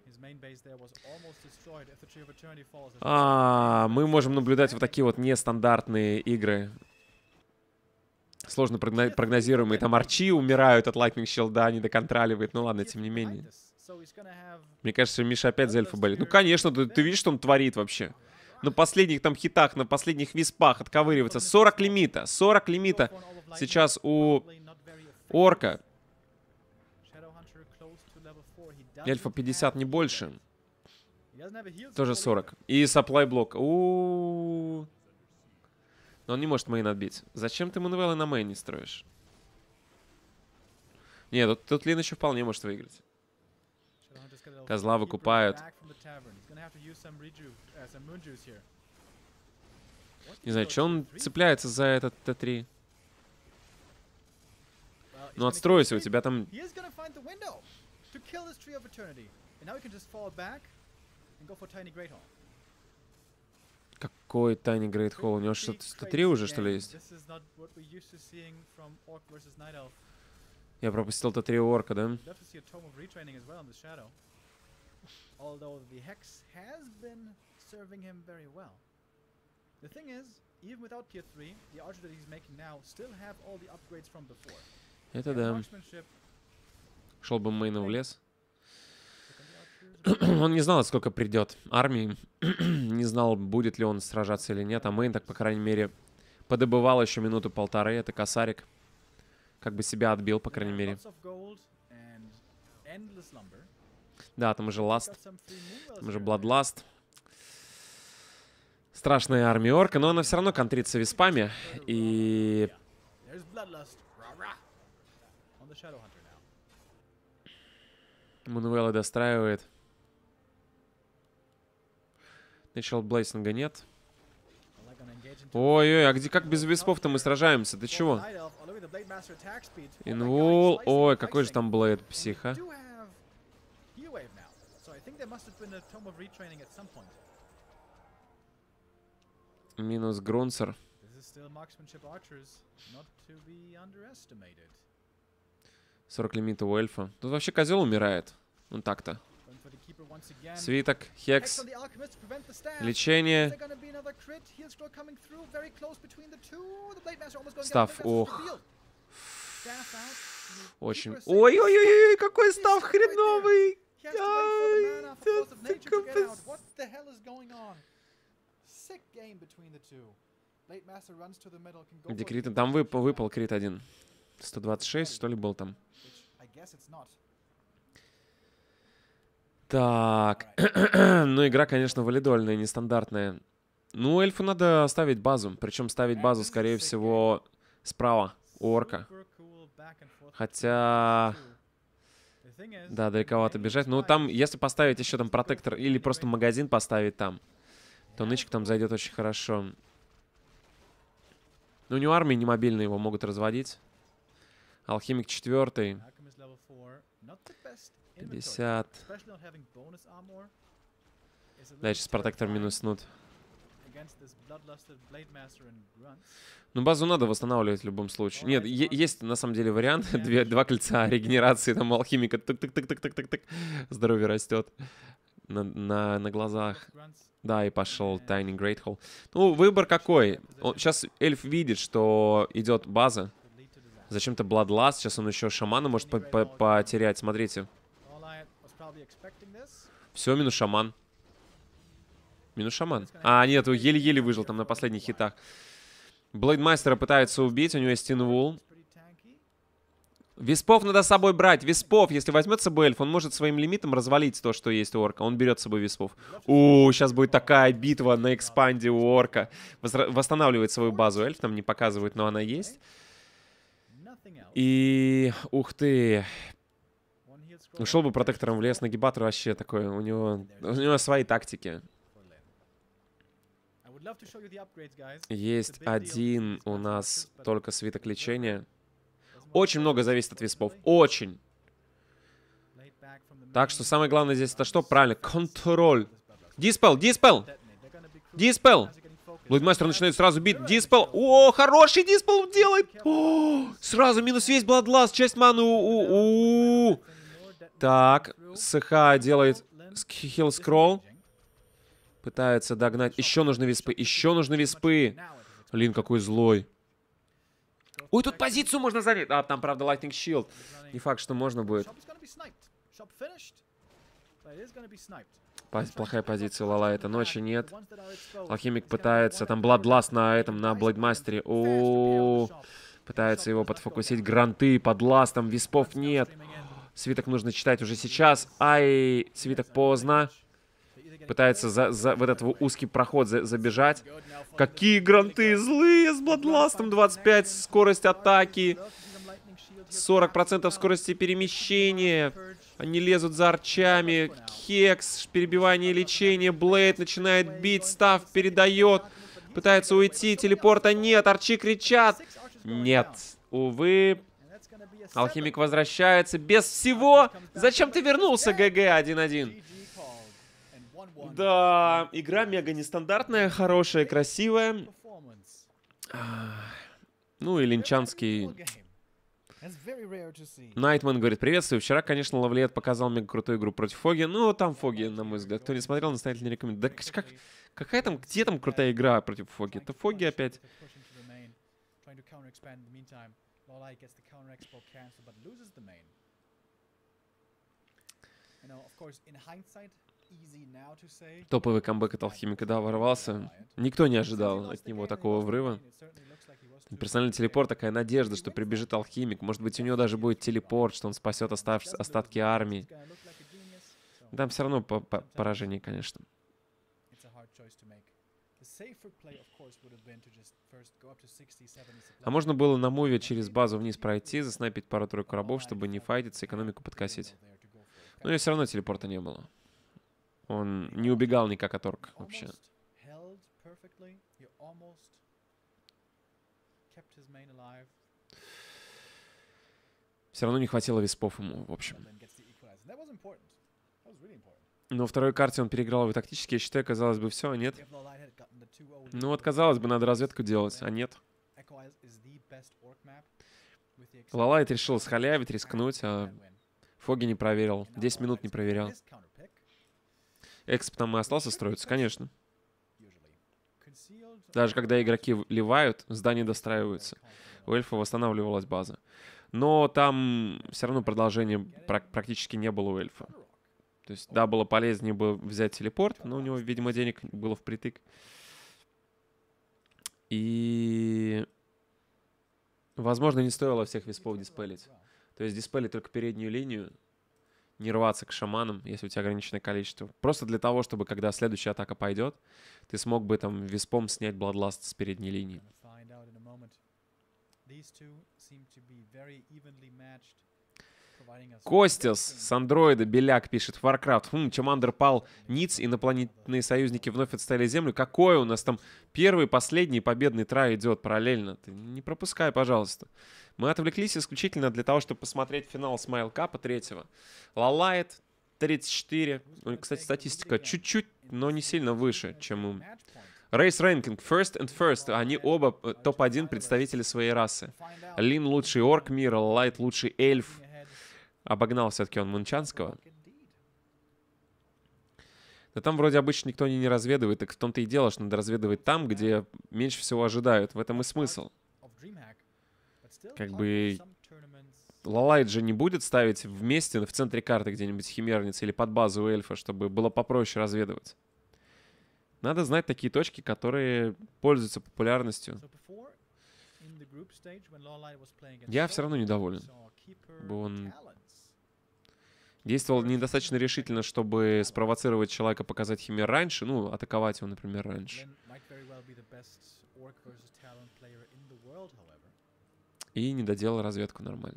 А, мы можем наблюдать вот такие вот нестандартные игры. Сложно прогнозируемые. Там арчи умирают от Lightning Shield, не доконтроливает. Ну ладно, тем не менее. Мне кажется, Миша опять за эльфа болит. Ну, конечно, ты, ты видишь, что он творит вообще? На последних там хитах, на последних виспах отковыривается. сорок лимита. сорок лимита сейчас у орка. Эльфа пятьдесят, не больше. Тоже сорок. И сапплай блок. У-у-у. Но он не может мейн отбить. Зачем ты мануэлы на мейн не строишь? Нет, тут, тут Лин еще вполне может выиграть. Козла выкупают. Не знаю, что он цепляется за этот Т три. Ну, отстройся, у тебя там... Какой Tiny Great Hall? У него что-то Т три уже, что ли, есть? Я пропустил Т три у орка, да? Это да. Шел бы мейном в лес. Он не знал, сколько придет армии. Не знал, будет ли он сражаться или нет. А мейн так, по крайней мере, подобывал еще минуту-полторы. Это косарик. Как бы себя отбил, по крайней мере. Да, там уже Ласт. Там уже Бладласт. Страшная армия орка, но она все равно контрится виспами. И... Мануэла достраивает. Natural Blazing нет. Ой-ой, а где, как без виспов-то мы сражаемся? Ты чего? Инвул. Ой, какой же там Блейд, психа. Минус Грунцер. сорок лимита у эльфа. Тут вообще козел умирает. Ну так-то. Свиток, хекс, лечение. Став, ох. Очень. Ой-ой-ой, какой став хреновый. Где крит? Там выпал, выпал крит один. сто двадцать шесть, что ли, был там? Так. Ну, игра, конечно, валидольная, нестандартная. Ну, эльфу надо ставить базу. Причем ставить базу, скорее всего, справа у орка. Хотя... Да, далековато бежать. Ну, там, если поставить еще там протектор или просто магазин поставить там, то нычек там зайдет очень хорошо. Ну, у него армии не мобильные, его могут разводить. Алхимик четвертый. пятьдесят. Да, сейчас протектор минуснут. Ну, базу надо восстанавливать в любом случае. Нет, есть на самом деле вариант. Две, два кольца регенерации, там алхимика. Тык-тык-тык-тык-тык-тык. Здоровье растет. На, на, на глазах. Да, и пошел Tiny Great Hall. Ну, выбор какой? Он, сейчас эльф видит, что идет база. Зачем-то Bloodlust. Сейчас он еще шамана может по -по потерять. Смотрите. Все, минус шаман. Минус шаман. А, нет, еле-еле выжил там на последних хитах. Блейдмастера пытается убить. У него есть инвул. Виспов надо с собой брать. Виспов, если возьмет с собой эльф, он может своим лимитом развалить то, что есть у орка. Он берет с собой виспов. У, сейчас будет такая битва на экспанде у орка. Возра восстанавливает свою базу. Эльф нам не показывает, но она есть. И... Ух ты. Ушел бы протектором в лес. Нагибатор вообще такой. У него, у него свои тактики. Есть один у нас только свиток лечения. Очень много зависит от виспов. Очень. Так что самое главное здесь это что? Правильно. Контроль. Диспел, диспел. Диспел. Блейдмастер начинает сразу бить. Диспел. О, хороший диспел делает. О, сразу минус весь Bloodlust. Часть маны. У -у -у. Так. СХ делает хилл скролл. Пытается догнать. Еще нужны виспы. Еще нужны виспы. Блин, какой злой. Ой, тут позицию можно занять. А, там, правда, Lightning Shield. Не факт, что можно будет. Плохая позиция Лала. Это ночи нет. Алхимик пытается. Там Bloodlust на этом, на Блейдмастере. О, пытается его подфокусить. Гранты под ластом. Виспов нет. Свиток нужно читать уже сейчас. Ай, свиток поздно. Пытается за, за в этот узкий проход за, забежать. Какие гранты злые с Bloodlust'ом. двадцать пять скорость атаки. сорок процентов скорости перемещения. Они лезут за арчами. Хекс, перебивание лечения. Блейд начинает бить. Став передает. Пытается уйти. Телепорта нет. Арчи кричат. Нет. Увы. Алхимик возвращается. Без всего. Зачем ты вернулся, ГГ один один? Да, игра мега нестандартная, хорошая, красивая. Ну и линчанский... Найтман говорит, приветствую. Вчера, конечно, Лавлиет показал мега крутую игру против Фоги. Ну, там Фоги, на мой взгляд. Кто не смотрел, настоятельно не рекомендую. Да как, какая там, где там крутая игра против Фоги? Это Фоги опять. Топовый камбэк от Алхимика, да, ворвался. Никто не ожидал от него такого врыва. Персональный телепорт, такая надежда, что прибежит Алхимик. Может быть, у него даже будет телепорт, что он спасет остав... остатки армии. Там все равно по -по поражение, конечно. А можно было на муве через базу вниз пройти, заснайпить пару-тройку рабов, чтобы не файтиться, экономику подкосить. Но и все равно телепорта не было. Он не убегал никак от орк вообще. Все равно не хватило виспов ему, в общем. Но во второй карте он переиграл его тактически. Я считаю, казалось бы, все, а нет. Ну вот, казалось бы, надо разведку делать, а нет. Лалайт решил схалявить, рискнуть, а Фоги не проверил. десять минут не проверял. Эксп там и остался строиться, конечно. Даже когда игроки ливают, здания достраиваются. У эльфа восстанавливалась база. Но там все равно продолжения практически не было у эльфа. То есть, да, было полезнее бы взять телепорт, но у него, видимо, денег было впритык. И... возможно, не стоило всех виспов диспелить. То есть диспелить только переднюю линию, не рваться к шаманам, если у тебя ограниченное количество. Просто для того, чтобы, когда следующая атака пойдет, ты смог бы там виспом снять Bloodlust с передней линии. Костяс с андроида, Беляк пишет, Warcraft. Хм, Чамандер пал, Ниц, инопланетные союзники вновь отстояли землю. Какой у нас там первый, последний победный трай идет параллельно? Ты не пропускай, пожалуйста. Мы отвлеклись исключительно для того, чтобы посмотреть финал Смайл Капа третьего. Лалайт тридцать четыре. Кстати, статистика чуть-чуть, но не сильно выше, чем у... Рейс Рэнкинг, First and First. Они оба топ один представители своей расы. Лин лучший орк мира, Лалайт лучший эльф. Обогнал все-таки он Мунчанского. Но там вроде обычно никто не, не разведывает. Так в том-то и дело, что надо разведывать там, где меньше всего ожидают. В этом и смысл. Как бы... Лалайт же не будет ставить вместе в центре карты где-нибудь химерницы или под базу у эльфа, чтобы было попроще разведывать. Надо знать такие точки, которые пользуются популярностью. Я все равно недоволен. Он действовал недостаточно решительно, чтобы спровоцировать человека показать химер раньше, ну, атаковать его, например, раньше. И не доделал разведку нормально.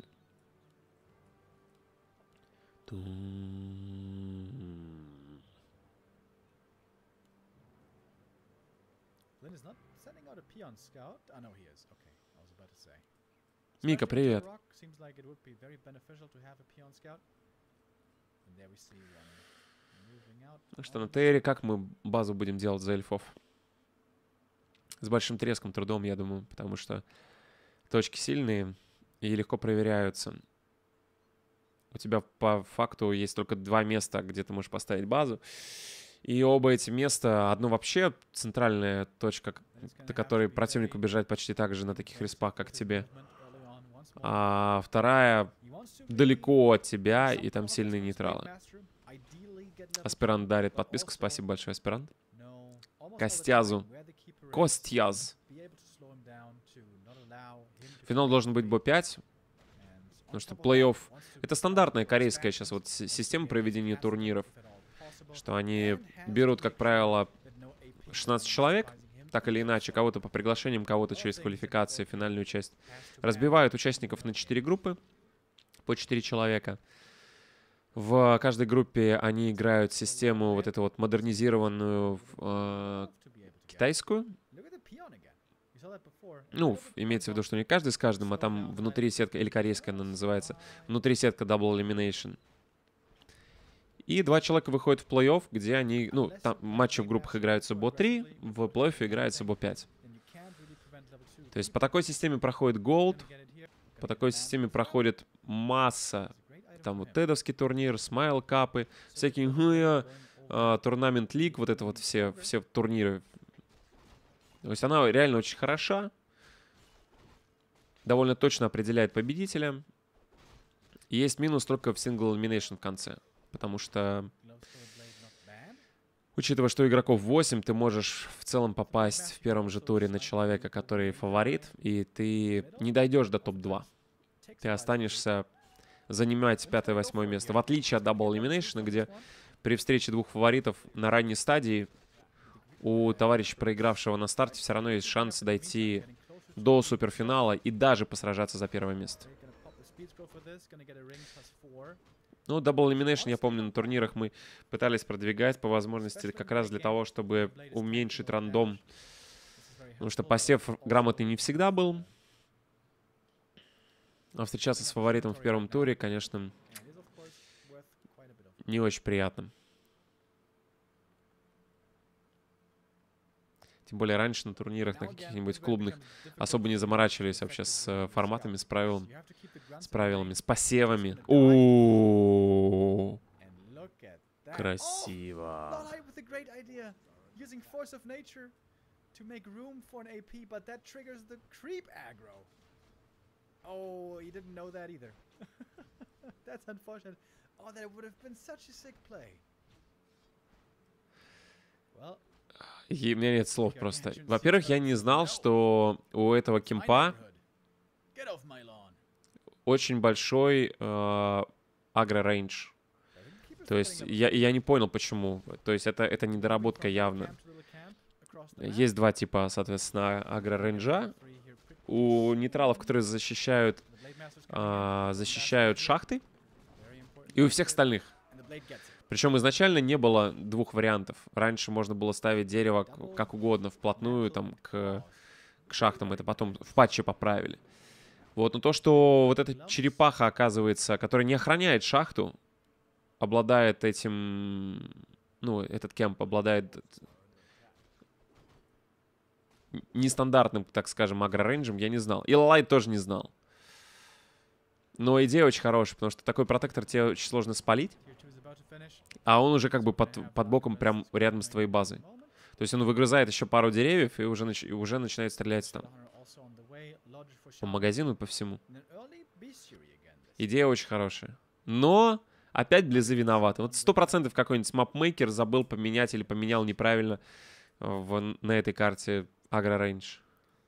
Мика, привет. Ну что, на Терри как мы базу будем делать за эльфов? С большим треском, трудом, я думаю, потому что точки сильные и легко проверяются. У тебя по факту есть только два места, где ты можешь поставить базу. И оба эти места, одно вообще центральная точка, до которой противник убежать почти так же на таких респах, как тебе. А вторая далеко от тебя, и там сильные нейтралы. Аспирант дарит подписку. Спасибо большое, Аспирант. Костязу. Костяз. Финал должен быть бо пять. Потому что плей-офф... Это стандартная корейская сейчас вот система проведения турниров. Что они берут, как правило, шестнадцать человек, так или иначе, кого-то по приглашениям, кого-то через квалификации, финальную часть. Разбивают участников на четыре группы, по четыре человека. В каждой группе они играют систему вот эту вот модернизированную э, китайскую. Ну, имеется в виду, что не каждый с каждым, а там внутри сетка, или корейская она называется, внутри сетка Double Elimination. И два человека выходят в плей-офф, где они, ну, там матчи в группах играются бо три, в плей-оффе играется бо пять. То есть по такой системе проходит Gold, по такой системе проходит масса, там вот тедовский турнир, Смайл Капы, всякие Турнамент Лиг, вот это вот все, все турниры. То есть она реально очень хороша, довольно точно определяет победителя. И есть минус только в Single Elimination в конце. Потому что, учитывая, что игроков восемь, ты можешь в целом попасть в первом же туре на человека, который фаворит, и ты не дойдешь до топ два. Ты останешься занимать пятое-восьмое место. В отличие от Double Elimination, где при встрече двух фаворитов на ранней стадии у товарища, проигравшего на старте, все равно есть шанс дойти до суперфинала и даже посражаться за первое место. Ну, Double Elimination, я помню, на турнирах мы пытались продвигать по возможности как раз для того, чтобы уменьшить рандом. Потому что посев грамотный не всегда был. А встречаться с фаворитом в первом туре, конечно, не очень приятно. Тем более раньше на турнирах, на каких-нибудь клубных, особо не заморачивались вообще с э, форматами, с правилами, с правилами, с посевами. О, красиво. Oh, he didn't know that either. That's unfortunate. Oh, that would have been such a sick play. Well, И у меня нет слов просто. Во-первых, я не знал, что у этого кемпа очень большой э, агро-рейндж. То есть я, я не понял, почему. То есть это, это недоработка явно. Есть два типа, соответственно, агро-рейнджа. У нейтралов, которые защищают, э, защищают шахты, и у всех остальных. Причем изначально не было двух вариантов. Раньше можно было ставить дерево как угодно, вплотную там, к, к шахтам. Это потом в патче поправили. Вот, но то, что вот эта черепаха, оказывается, которая не охраняет шахту, обладает этим... Ну, этот кемп обладает нестандартным, так скажем, агро-рейнджем, я не знал. И Лалайт тоже не знал. Но идея очень хорошая, потому что такой протектор тебе очень сложно спалить. А он уже как бы под, под боком, прям рядом с твоей базой. То есть он выгрызает еще пару деревьев и уже, нач... и уже начинает стрелять там. По магазину и по всему. Идея очень хорошая. Но опять Близы виноваты. Вот сто процентов какой-нибудь мапмейкер забыл поменять или поменял неправильно в, на этой карте агро-рейндж.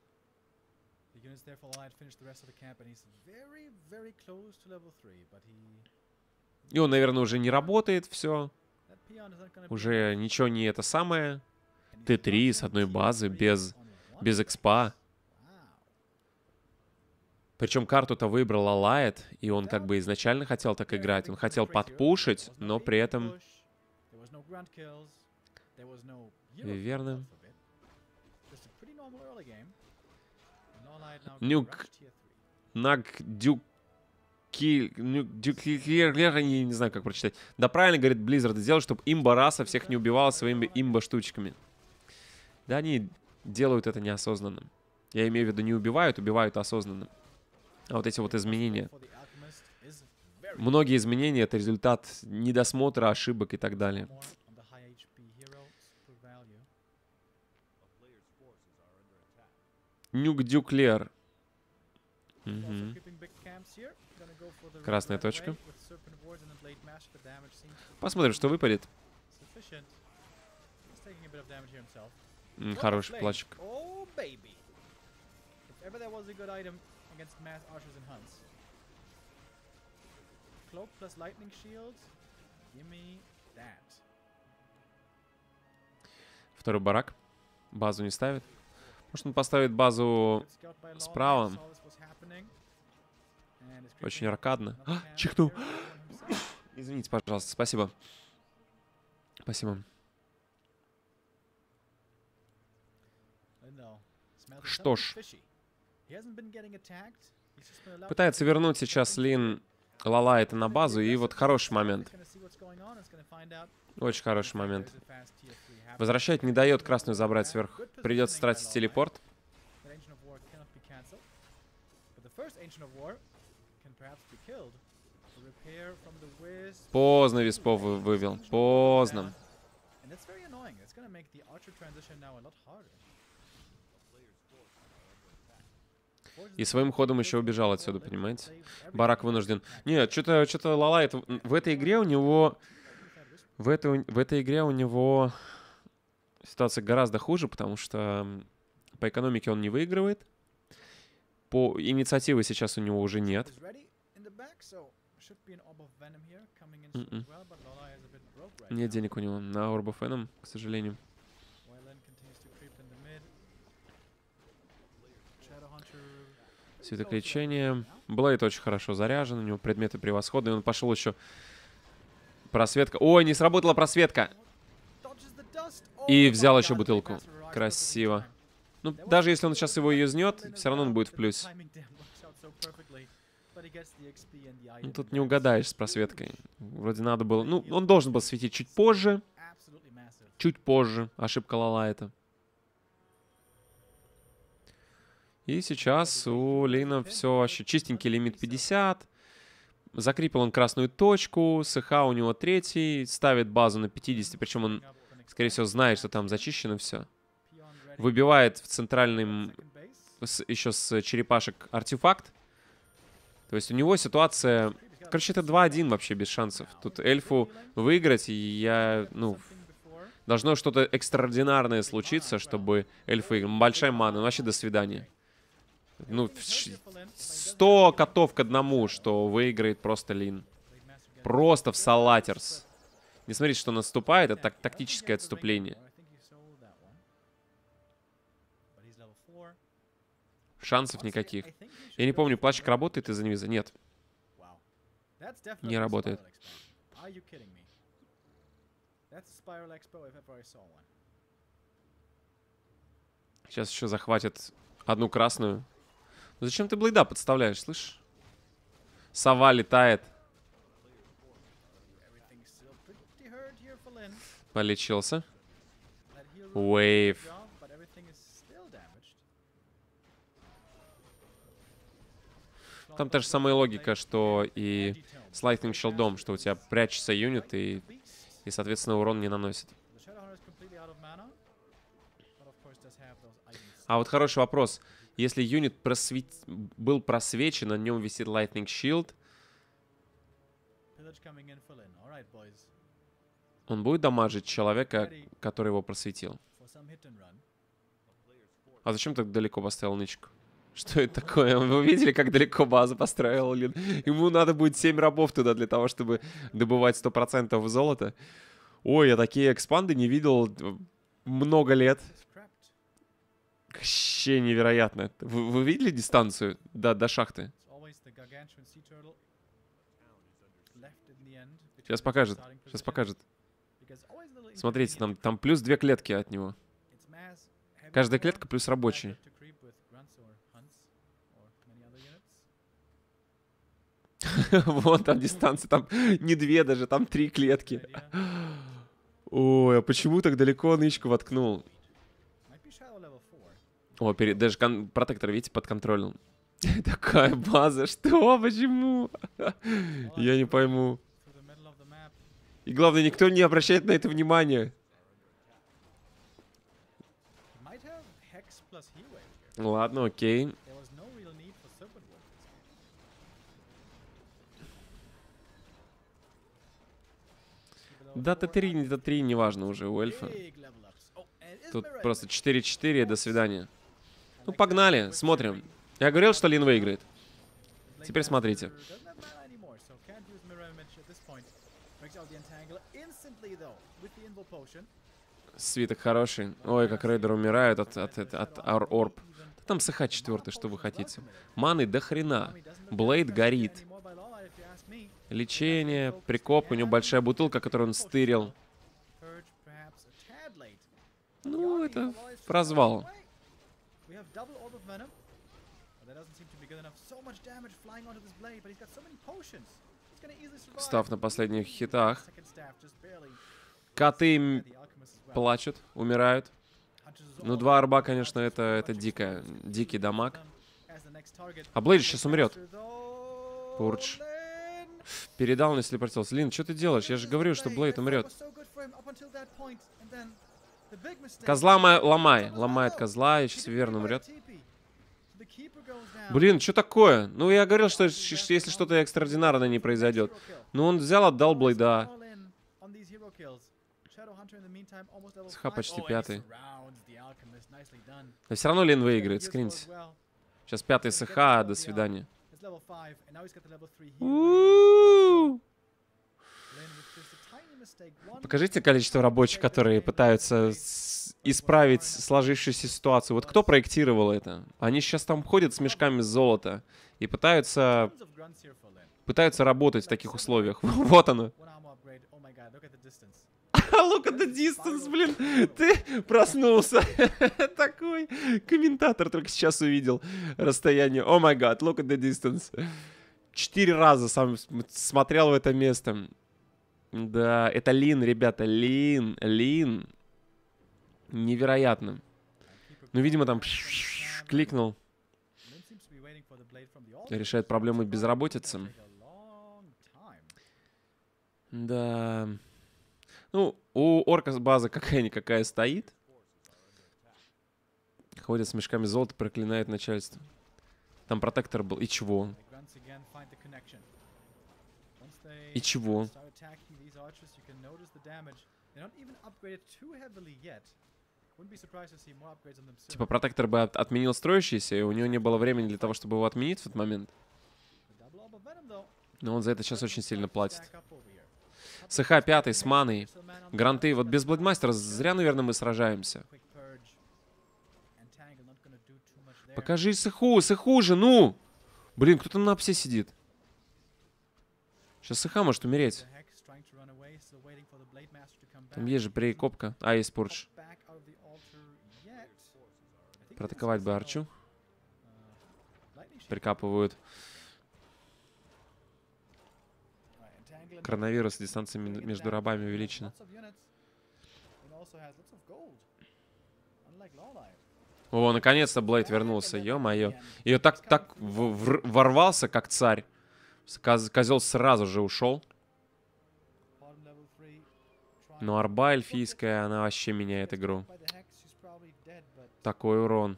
И он, наверное, уже не работает, все. Уже ничего не это самое. Т три с одной базы, без, без экспа. Причем карту-то выбрал Алайт, и он как бы изначально хотел так играть. Он хотел подпушить, но при этом... Верно. Нюк... Наг... Дюк... Я не знаю, как прочитать. Да правильно, говорит Blizzard, сделать, чтобы имба-раса всех не убивала своими имба-штучками. Да они делают это неосознанно. Я имею в виду, не убивают, убивают осознанно. А вот эти вот изменения. Многие изменения — это результат недосмотра, ошибок и так далее. Нюк-дюклер. Угу. Красная точка. Посмотрим, что выпадет. М, хороший плачек. Второй барак. Базу не ставит. Может, он поставит базу справа. Очень аркадно. А, чихнул. Извините, пожалуйста. Спасибо. Спасибо. Что ж. Пытается вернуть сейчас Лин Лалайта на базу, и вот хороший момент. Очень хороший момент. Возвращать не дает, красную забрать сверху. Придется тратить телепорт. Поздно Виспов вывел. Поздно. И своим ходом еще убежал отсюда, понимаете? Барак вынужден. Нет, что-то что-то Лалайт. В этой игре у него... В этой, в этой игре у него ситуация гораздо хуже, потому что по экономике он не выигрывает. По инициативе сейчас у него уже нет. Mm-mm. Нет денег у него на Orb of Venom, к сожалению. Светоклечение. Блейд очень хорошо заряжен, у него предметы превосходные. Он пошел еще Просветка. Ой, не сработала просветка. И взял еще бутылку. Красиво. Ну, даже если он сейчас его юзнет, все равно он будет в плюсе. Ну, тут не угадаешь с просветкой. Вроде надо было... Ну, он должен был светить чуть позже. Чуть позже. Ошибка Лала это. И сейчас у Лина все вообще чистенький лимит пятьдесят. Закрепил он красную точку. СХ у него третий. Ставит базу на пятьдесят. Причем он, скорее всего, знает, что там зачищено все. Выбивает в центральном... С, еще с черепашек артефакт. То есть у него ситуация... Короче, это два один вообще без шансов. Тут эльфу выиграть, и я... Ну... Должно что-то экстраординарное случиться, чтобы эльф выиграл. Большая мана. Ну, вообще до свидания. Ну, сто котов к одному, что выиграет просто Лин. Просто в салатерс. Не смотрите, что наступает. Это так, тактическое отступление. Шансов никаких. Я не помню, плачек работает из-за инвиза? Нет. Не работает. Сейчас еще захватит одну красную. Ну зачем ты блейда подставляешь, слышишь? Сова летает. Полечился. Вейв. Там та же самая логика, что и с Lightning Shield'ом, что у тебя прячется юнит и, и, соответственно, урон не наносит. А вот хороший вопрос. Если юнит просвет... был просвечен, на нем висит Lightning Shield, он будет дамажить человека, который его просветил? А зачем так далеко поставил нычку? Что это такое? Вы видели, как далеко базу построил? Ему надо будет семь рабов туда для того, чтобы добывать сто процентов золота. Ой, я такие экспанды не видел много лет. Вообще невероятно. Вы, вы видели дистанцию до, до шахты? Сейчас покажет. Сейчас покажет. Смотрите, там, там плюс две клетки от него. Каждая клетка плюс рабочий. Вон там дистанция, там не две даже, там три клетки. Ой, а почему так далеко нычку воткнул? О, перед... даже кон... протектор, видите, под контролем. Такая база, что? Почему? Я не пойму. И главное, никто не обращает на это внимания. Ладно, окей. Да, Т три, не Т три, неважно уже у эльфа. Тут просто четыре четыре, до свидания. Ну, погнали, смотрим. Я говорил, что Лин выиграет. Теперь смотрите. Свиток хороший. Ой, как рейдеры умирают от, от, от, от орб. Там СХ четвертый, что вы хотите. Маны до хрена. Блейд горит. Лечение, прикоп. У него большая бутылка, которую он стырил. Ну, это развал. Став на последних хитах. Коты плачут, умирают. Ну, два арба, конечно, это, это дико, дикий дамаг. А Блейд сейчас умрет. Пурдж. Передал, если противился. Лин, что ты делаешь? Я же говорю, что Блейд умрет. Козла ломай. Ломает козла, и сейчас верно умрет. Блин, что такое? Ну, я говорил, что если что-то экстраординарное не произойдет. Ну, он взял, отдал Блейда. СХ почти пятый. Но все равно Лин выиграет, скриньте. Сейчас пятый СХ, до свидания. Покажите количество рабочих, которые пытаются исправить сложившуюся ситуацию. Вот кто проектировал это? Они сейчас там ходят с мешками золота и пытаются, пытаются работать в таких условиях. Вот оно. Yeah, look at the distance. Look at the distance, блин. Ты проснулся. Такой комментатор только сейчас увидел расстояние. О май гад, look at the distance. Четыре раза сам смотрел в это место. Да, это Лин, ребята, Лин, Лин. Невероятно. Ну, видимо, там кликнул. Решает проблему безработицы. Да. Ну, у Орка база какая-никакая стоит. Ходит с мешками золота, проклинает начальство. Там протектор был. И чего? И чего? Типа протектор бы от отменил строящийся, и у него не было времени для того, чтобы его отменить в этот момент. Но он за это сейчас очень сильно платит. СХ пятый с маной. Гранты. Вот без Бладмастера зря, наверное, мы сражаемся. Покажи СХу, СХу же, ну! Блин, кто там на апсе сидит? Сейчас СХ может умереть. Там есть же прикопка. А, есть Пурдж. Протаковать бы Арчу. Прикапывают. Коронавирус, дистанция между рабами увеличена. О, наконец-то Блейд вернулся, ё-моё. И так, так в, в, ворвался, как царь. Коз, козел сразу же ушел. Но арба эльфийская, она вообще меняет игру. Такой урон.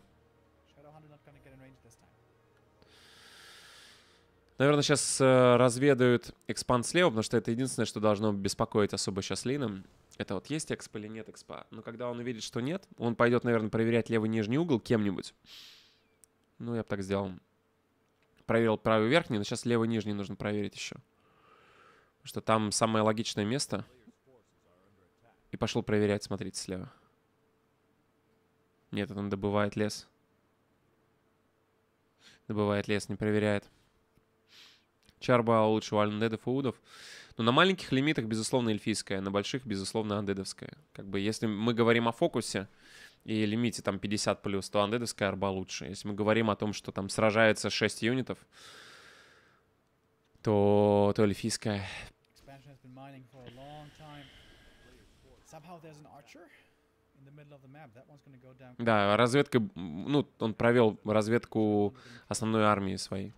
Наверное, сейчас э, разведают экспанд слева, потому что это единственное, что должно беспокоить особо сейчас Лином. Это вот есть экспа или нет экспа. Но когда он увидит, что нет, он пойдет, наверное, проверять левый нижний угол кем-нибудь. Ну, я бы так сделал. Проверил правый верхний, но сейчас левый нижний нужно проверить еще. Потому что там самое логичное место. И пошел проверять, смотрите, слева. Нет, он добывает лес. Добывает лес, не проверяет. Чарба лучше у андедов и удов. Но на маленьких лимитах, безусловно, эльфийская. На больших, безусловно, андедовская. Как бы, если мы говорим о фокусе и лимите там пятьдесят плюс, то андедовская арба лучше. Если мы говорим о том, что там сражается шесть юнитов, то, то эльфийская. Да, разведка... Ну, он провел разведку основной армии своей.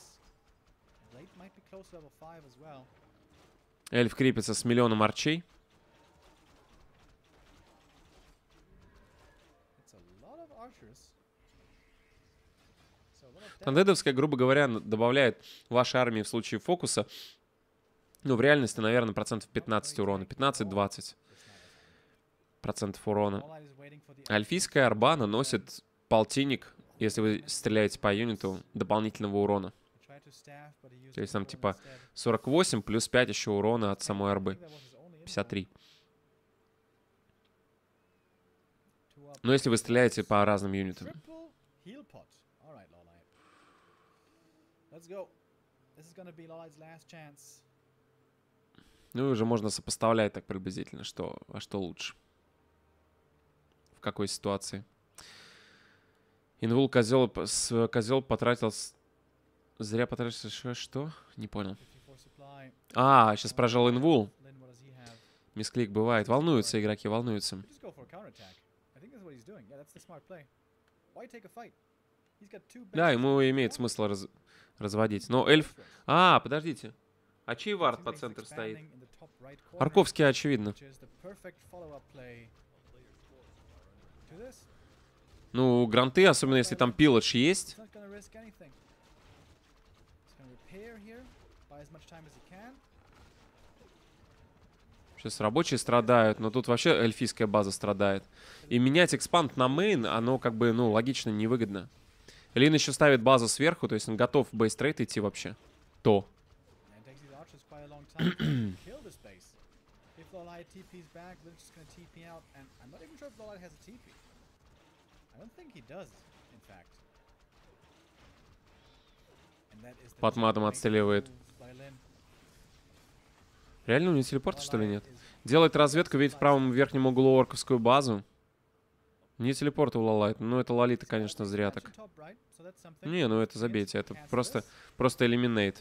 Эльф крепится с миллионом арчей. Андедовская, грубо говоря, добавляет вашей армии в случае фокуса, ну, в реальности, наверное, процентов пятнадцать урона. пятнадцать-двадцать процентов урона. Альфийская арба наносит полтинник, если вы стреляете по юниту, дополнительного урона. То есть там типа сорок восемь плюс пять еще урона от самой арбы. пятьдесят три. Но если вы стреляете по разным юнитам. Ну, уже можно сопоставлять так приблизительно, что, а что лучше. В какой ситуации. Инвул козел, с, козел потратил... Зря потратил... Что? что? Не понял. А, сейчас прожал инвул. Мисклик бывает. Волнуются игроки, волнуются. Да, ему имеет смысл раз... разводить. Но эльф... А, подождите. А чей вард по центру стоит? Арковский, очевидно. Ну, гранты, особенно если там пилотж есть. Сейчас рабочие страдают, но тут вообще эльфийская база страдает. И менять экспанд на мейн, оно как бы, ну, логично невыгодно. Лин еще ставит базу сверху, то есть он готов в бейстрейт идти вообще. То. Под матом отстреливает. Реально у него телепорта, что ли, нет? Делает разведку, видит в правом верхнем углу орковскую базу. Не телепорта у Лолайт. Ну, это Лолита, конечно, зря так. Не, ну это забейте. Это просто, просто элиминейт.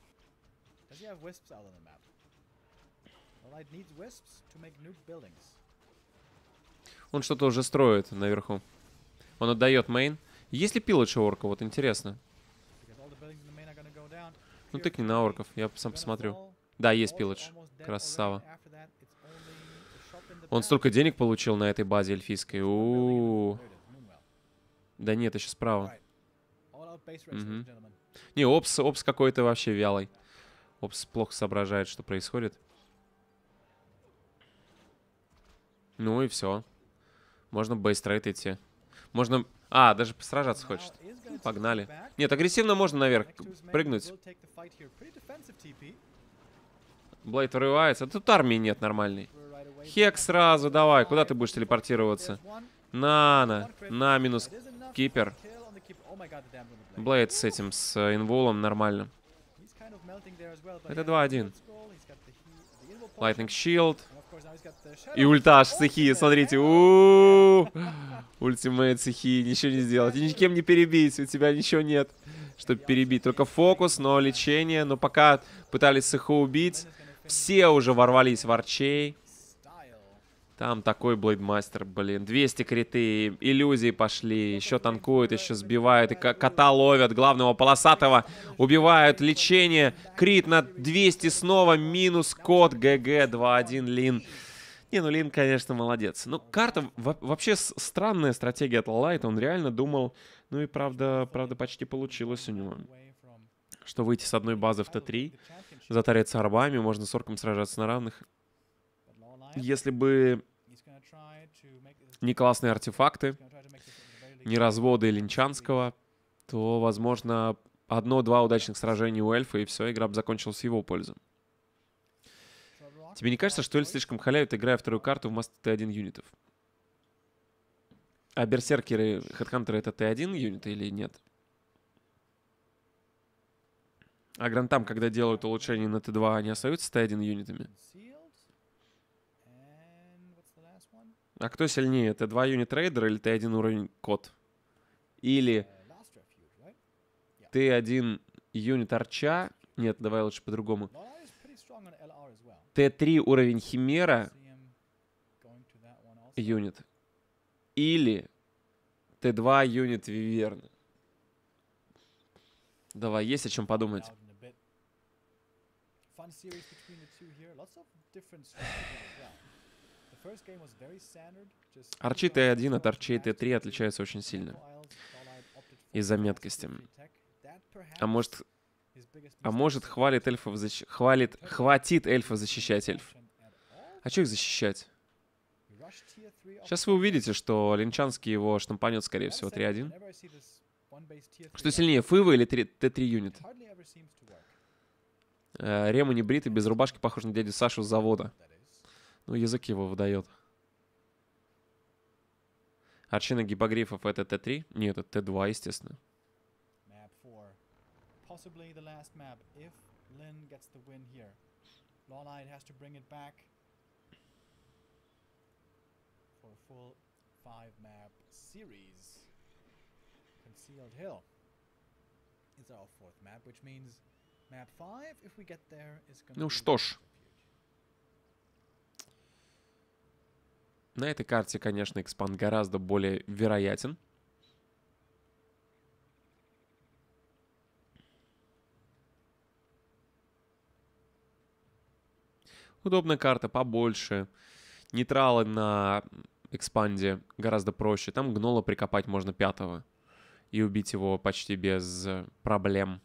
Он что-то уже строит наверху. Он отдает мейн. Есть ли пилотши орка? Вот интересно. Ну, тыкни на орков, я сам посмотрю. Да, есть пилотш. Красава. Он столько денег получил на этой базе эльфийской. У-у-у. Да нет, еще справа. Угу. Не, Опс, Опс какой-то вообще вялый. Опс плохо соображает, что происходит. Ну и все. Можно бейстрейт идти. Можно... А, даже посражаться хочет. Ну, погнали. Нет, агрессивно можно наверх прыгнуть. Блейд вырывается. Тут армии нет нормальной. Хек сразу, давай. Куда ты будешь телепортироваться? На, на. На минус Кипер. Блейд с этим, с инволом нормально. Это два один. Lightning Shield. И ультаж Сихи, смотрите. У-у-у. Ультимейт Сихи, ничего не сделать. И никем не перебить, у тебя ничего нет, чтобы перебить. Только фокус, но лечение. Но пока пытались Сиху убить, все уже ворвались в арчей. Там такой блейдмастер, блин. двести криты, иллюзии пошли. Еще танкуют, еще сбивают. И кота ловят, главного полосатого. Убивают, лечение. Крит на двести снова. Минус кот. ГГ два один Лин. Не, ну Лин, конечно, молодец. Ну, карта... Вообще странная стратегия от Лолайта. Он реально думал... Ну и правда, правда почти получилось у него. Что выйти с одной базы в Т три. Затариться арбами. Можно с орком сражаться на равных. Если бы не классные артефакты, не разводы Линчанского, то, возможно, одно-два удачных сражения у эльфа, и все, игра бы закончилась в его пользу. Тебе не кажется, что эльф слишком халявит, играя вторую карту в масс Т один юнитов? А берсеркеры, хедхантеры — это Т один юниты или нет? А Грантам, когда делают улучшения на Т два, они остаются Т один юнитами? А кто сильнее, Т два юнит рейдер или Т один уровень код? Или Т один юнит арча? Нет, давай лучше по-другому. Т три уровень химера юнит. Или Т два юнит виверна. Давай, есть о чем подумать. Арчи Т один от арчей Т три отличается очень сильно. Из-за меткости. А может... А может, хвалит эльфов защ... хвалит... хватит эльфов защищать эльф. А что их защищать? Сейчас вы увидите, что Линчанский его штампанет, скорее всего, три один. Что сильнее, Фыва или Т три юнит? Э, Рему не бритый, без рубашки, похож на дядю Сашу с завода. Ну, язык его выдает. Арчина гипогрифов — это Т три? Нет, это Т два, естественно. Ну что ж. На этой карте, конечно, экспанд гораздо более вероятен. Удобная карта, побольше. Нейтралы на экспанде гораздо проще. Там гнола прикопать можно пятого. И убить его почти без проблем.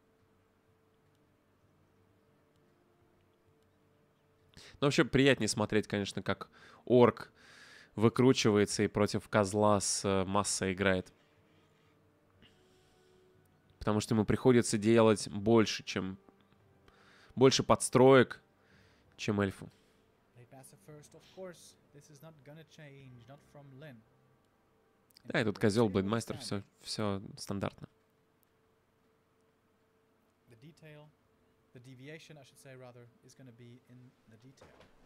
Но вообще приятнее смотреть, конечно, как орк выкручивается и против козла с массой играет. Потому что ему приходится делать больше, чем... Больше подстроек, чем эльфу. Да, и тут козел, блейдмастер, все, все стандартно. The deviation, I should say rather, is going to be in the detail.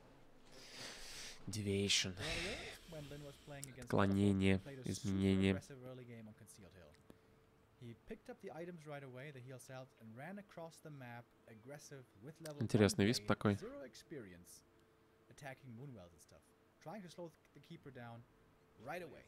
Deviation. Earlier, when Lin was playing against Отклонение, Norfolk, he played a super изменение. aggressive early game on Concealed Hill. He picked up the items right away, the heal cells, and ran across the map aggressive with level Интересный one висп blade, такой. zero experience attacking Moonwells and stuff. Trying to slow the keeper down right away.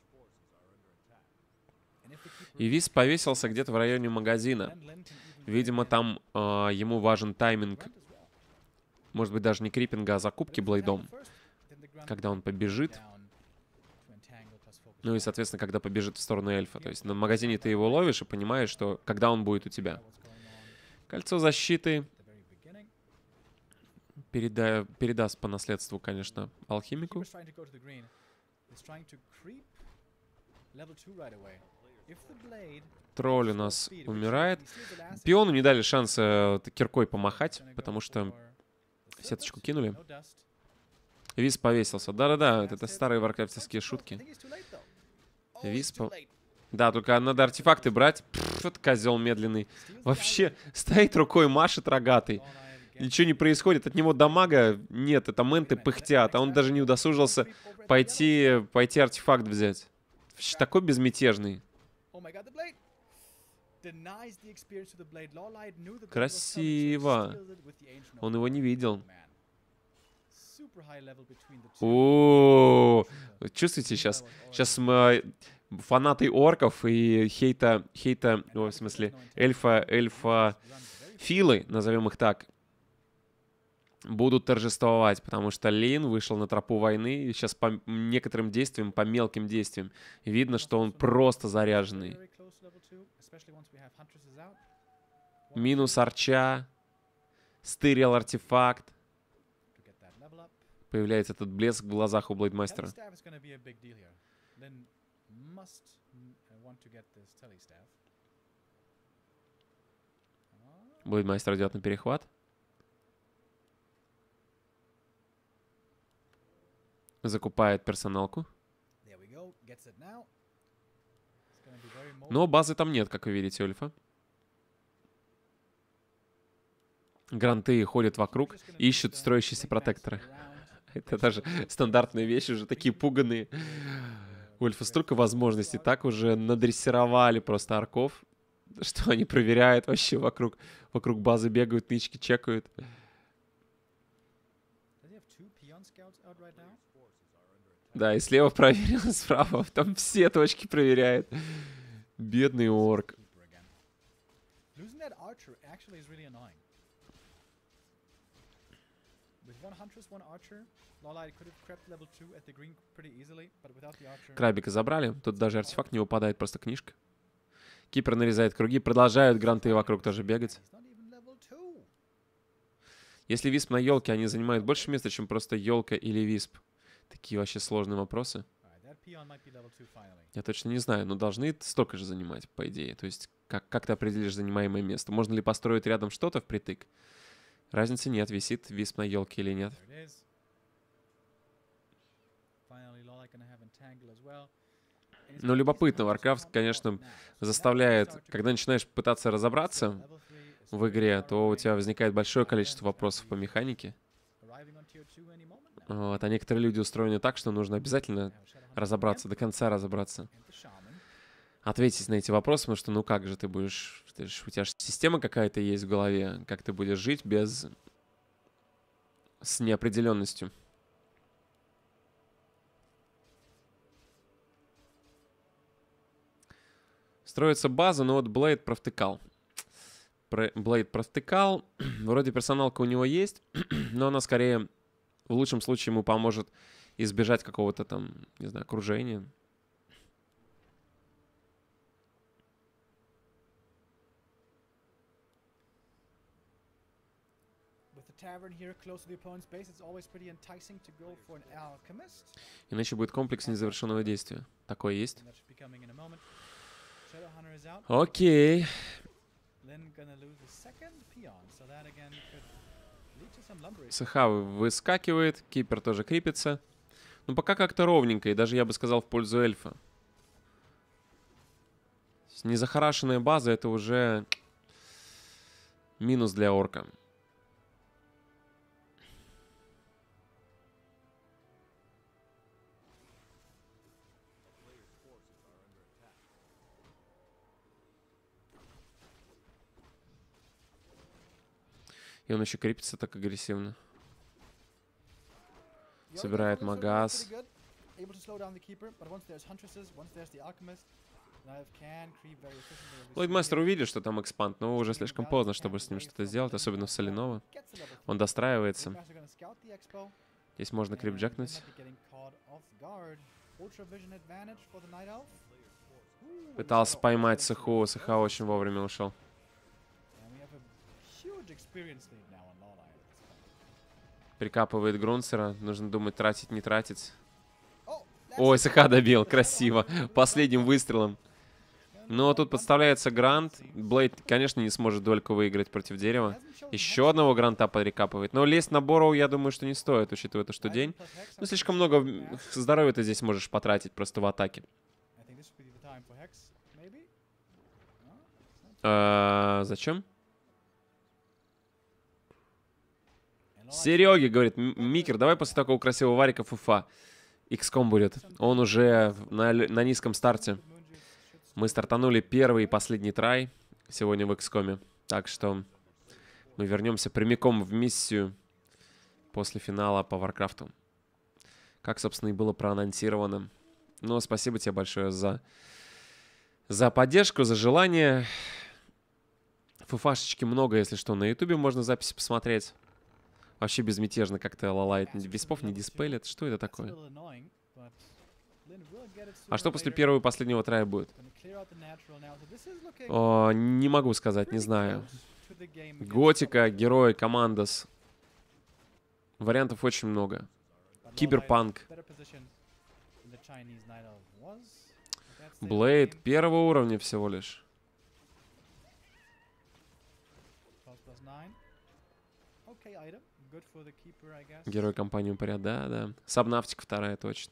And if the keeper И висп повесился где-то в районе магазина. then Lin can even Видимо, get там а, ему важен тайминг, grunt as well. может быть, даже не крипинга, а закупки But if he блейдом, tackle first, then the grunt когда will он побежит. down to entangle plus focus Ну и, fire. соответственно, когда побежит в сторону эльфа. То есть на магазине ты его ловишь и понимаешь, что когда он будет у тебя. What's going on Кольцо защиты at the very beginning. переда... передаст по наследству, конечно, алхимику. Keeper's trying to go to the green. He's trying to creep level two right away. If the blade Тролль у slow нас speed, which умирает. he steals the last Пиону second, не дали шанса э, киркой помахать, gonna go потому что for the сеточку surface, кинули. no dust. Висп повесился. Да-да-да, вот That's это it. старые One варкрафтовские kill. I шутки. think he's too late, though. Oh, he's Висп... too late. Да, только надо артефакты брать. Пф, вот козел медленный. Steals the Вообще, item. стоит рукой, машет рогатый. All I get. Ничего не происходит, от него дамага нет, это менты пыхтят, а он даже не удосужился Creep over at the yellow. пойти, пойти артефакт взять. Вообще такой безмятежный. Oh my god, the blade denies the experience to the blade. Lawlight knew the blade was coming, so he Красиво. steals it with the ancient Он of его не видел. man. Super high level between the two. О, чувствуете сейчас? Сейчас мы, фанаты орков и хейта, хейта, о, в смысле, эльфа, эльфа, филы, назовем их так, будут торжествовать, потому что Лин вышел на тропу войны, и сейчас по некоторым действиям, по мелким действиям, видно, что он просто заряженный. Very close to level two, especially once we have Huntresses out. Минус арча, стырил артефакт, To get that level up. появляется этот блеск в глазах у Telly Блейдмастера. staff is going to be a big deal here. Lin must mm, uh, want to get this Telly staff. Ah, Блейдмастер идет на перехват. Закупает персоналку. there we go. Gets it now. It's going to be very Но базы там нет, как вы видите, у эльфа. Гранты ходят вокруг, ищут строящиеся протекторы. Это даже стандартные вещи, уже такие пуганые. У эльфа столько возможностей, так уже надрессировали просто арков, что они проверяют вообще вокруг, вокруг базы, бегают, нычки чекают. Does he have two peon scouts out right now? Да, и слева проверил, и справа там все точки проверяет. Бедный орк. Keeper again. Losing that archer actually is really annoying. With one huntress, one archer, Lawlight could have crept level two at the green pretty easily, but without the archer. Крабика забрали, тут даже артефакт не выпадает, просто книжка. Кипер нарезает круги, продолжают гранты вокруг тоже бегать. He's not even level two. Если висп на елке, они занимают больше места, чем просто елка или висп. Такие вообще сложные вопросы. Alright, that peon might be level two finally. Я точно не знаю, но должны столько же занимать, по идее. То есть, как, как ты определишь занимаемое место? Можно ли построить рядом что-то впритык? Разницы нет, висит висп на елке или нет. There it is. Finally, Lawlight gonna have entangle as well. And it's Но gonna be любопытно, some Warcraft, hunters конечно, now. So now заставляет, we start to когда начинаешь пытаться разобраться level three is в игре, far то у away. тебя возникает большое количество вопросов по механике. Arriving on tier two any moment now. Вот, а некоторые люди устроены так, что нужно обязательно We have Shadowhunter разобраться, again, до конца разобраться. and the Shaman. Ответить на эти вопросы, потому что ну как же ты будешь... Ты ж- у тебя же система какая-то есть в голове, как ты будешь жить без... с неопределенностью. Строится база, но вот Блейд провтыкал. Про- Блейд провтыкал. Вроде персоналка у него есть, но она скорее в лучшем случае ему поможет избежать какого-то там, не знаю, окружения. With the tavern here close to the opponent's base, it's always pretty enticing to go for an alchemist. Иначе будет комплекс незавершенного действия. Такое есть. And that should be coming in a moment. Shadowhunter is out. Окей. Lin gonna lose the second peon, so that again could lead to some lumbering. СХ выскакивает, Кипер тоже крипится. Ну, пока как-то ровненько, и даже, я бы сказал, в пользу эльфа. То есть незахарашенная база — это уже минус для орка. И он еще крепится так агрессивно. Собирает магаз. Ллойдмастер увидел, что там экспанд, но уже слишком поздно, чтобы с ним что-то сделать, особенно в Соленово. Он достраивается. Здесь можно крипджекнуть. Пытался поймать Саху, Саха очень вовремя ушел. Прикапывает Грунцера. Нужно думать, тратить, не тратить. Ой, Саха добил, красиво. Последним выстрелом. Но тут подставляется Грант. Блейд, конечно, не сможет дольку выиграть против дерева. Еще одного Гранта подрекапывает. Но лезть на Борроу, я думаю, что не стоит, учитывая то, что день. Ну, слишком много здоровья ты здесь можешь потратить просто в атаке. А, зачем? Сереги, говорит, Микер, давай после такого красивого варика фуфа. икс ком будет. Он уже на, на низком старте. Мы стартанули первый и последний трай сегодня в икс коме. Так что мы вернемся прямиком в миссию после финала по Варкрафту. Как, собственно, и было проанонсировано. Но спасибо тебе большое за, за поддержку, за желание. Фуфашечки много, если что. На ютубе можно записи посмотреть. Вообще безмятежно как-то лалает. Виспов не диспелит. Что это такое? А что после первого и последнего трая будет? О, не могу сказать, не знаю. Готика, герой, командос. Вариантов очень много. Киберпанк. Блейд первого уровня всего лишь. Герой компании упыря, да, да. Сабнавтика вторая, точно.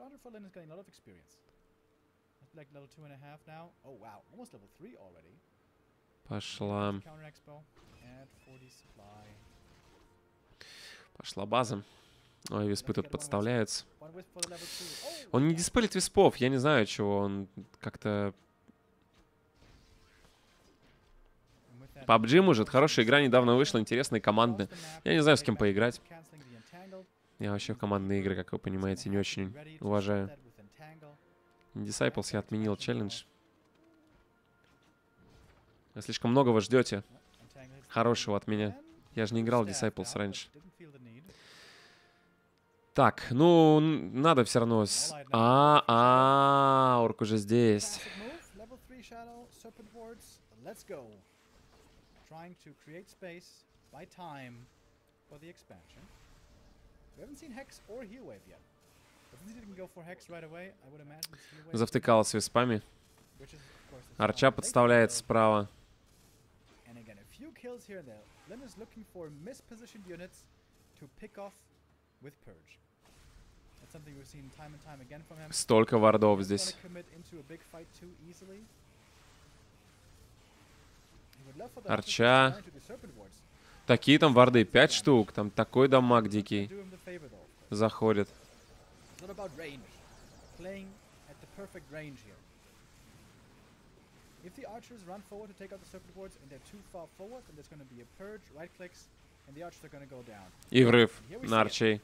Пошла. Пошла база. Ой, виспы тут подставляются. Он не диспелит виспов, я не знаю, чего. Он как-то... пабджи может. Хорошая игра недавно вышла, интересные команды. Я не знаю, с кем поиграть. Я вообще в командные игры, как вы понимаете, не очень уважаю. Disciples я отменил челлендж. Вы слишком многого ждете хорошего от меня. Я же не играл в Disciples раньше. Так, ну, надо все равно... С... А, а, орк уже здесь. Завтыкал с виспами. Арча подставляет справа. Столько вардов здесь. Арча. Такие там варды, пять штук. Там такой дамаг дикий. Заходит. И врыв на арчей.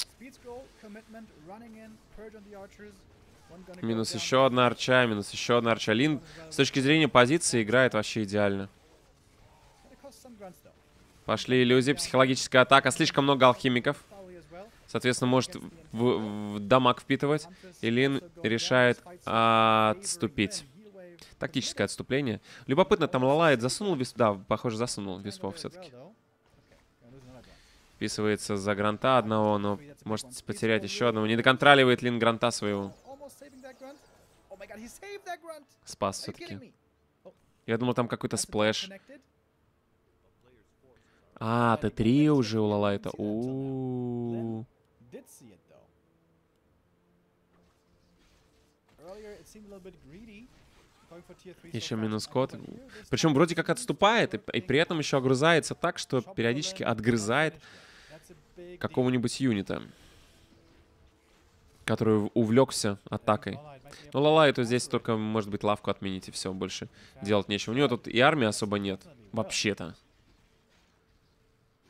Минус еще одна арча, минус еще одна арча. Лин с точки зрения позиции играет вообще идеально. Пошли иллюзии, психологическая атака. Слишком много алхимиков. Соответственно, может в, в дамаг впитывать. И Лин решает отступить. Тактическое отступление. Любопытно, там Лалает засунул висп. Да, похоже, засунул виспов все-таки. Вписывается за гранта одного, но может потерять еще одного. Не доконтроливает Лин гранта своего. Спас все-таки. Я думал, там какой-то сплэш. А, Т три уже у Лалайта. У-у-у. Еще минус код. Причем вроде как отступает, и, и при этом еще огрызается так, что периодически отгрызает какого-нибудь юнита, который увлекся атакой. Но Лалайту здесь только, может быть, лавку отменить, и все, больше делать нечего. У него тут и армии особо нет, вообще-то.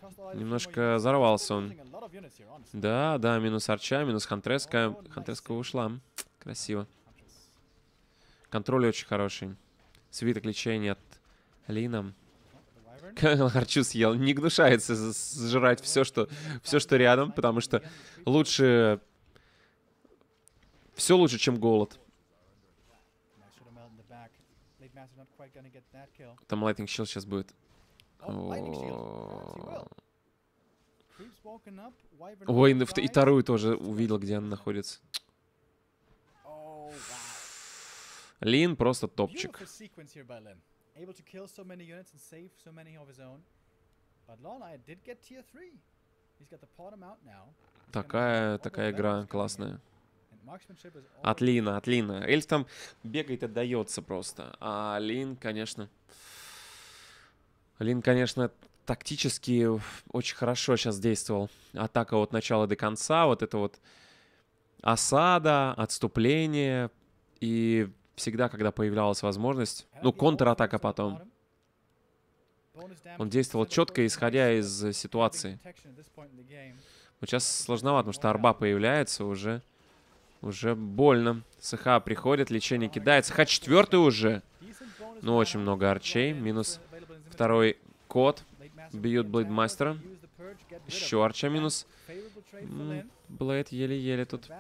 Немножко взорвался он. Да, да, минус Арча, минус Хантреска. Хантреска ушла. Красиво. Контроль очень хороший. Свиток лечения от Лина. Арчу съел. Не гнушается сжирать все, что, все, что рядом, потому что лучше... Все лучше, чем голод. Там Lightning Shield сейчас будет. Ой, и вторую тоже увидел, где она находится. Лин просто топчик. Такая, такая игра классная. От Лина, от Лина. Эльф там бегает, отдается просто. А Лин, конечно... Лин, конечно, тактически очень хорошо сейчас действовал. Атака от начала до конца. Вот это вот осада, отступление. И всегда, когда появлялась возможность... Ну, контратака потом. Он действовал четко, исходя из ситуации. Вот сейчас сложновато, потому что арба появляется уже. Уже больно. СХ приходит, лечение кидается. СХ четвертый уже. Ну, очень много арчей. Минус второй кот. Бьют Блейдмастера. Еще арча минус. Блейд еле-еле тут.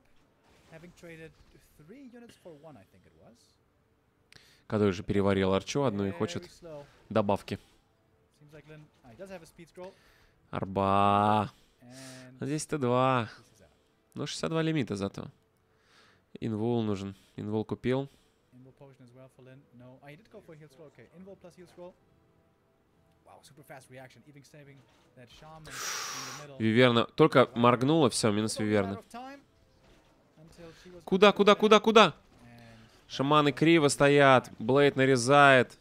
Когда уже переварил арчу одну и хочет добавки. Арба. Здесь Т два. Ну, шестьдесят два лимита зато. Инвул нужен. Инвул купил. Виверна. Только моргнула, все, минус Виверна. Куда, куда, куда, куда? Шаманы криво стоят. Блейд нарезает.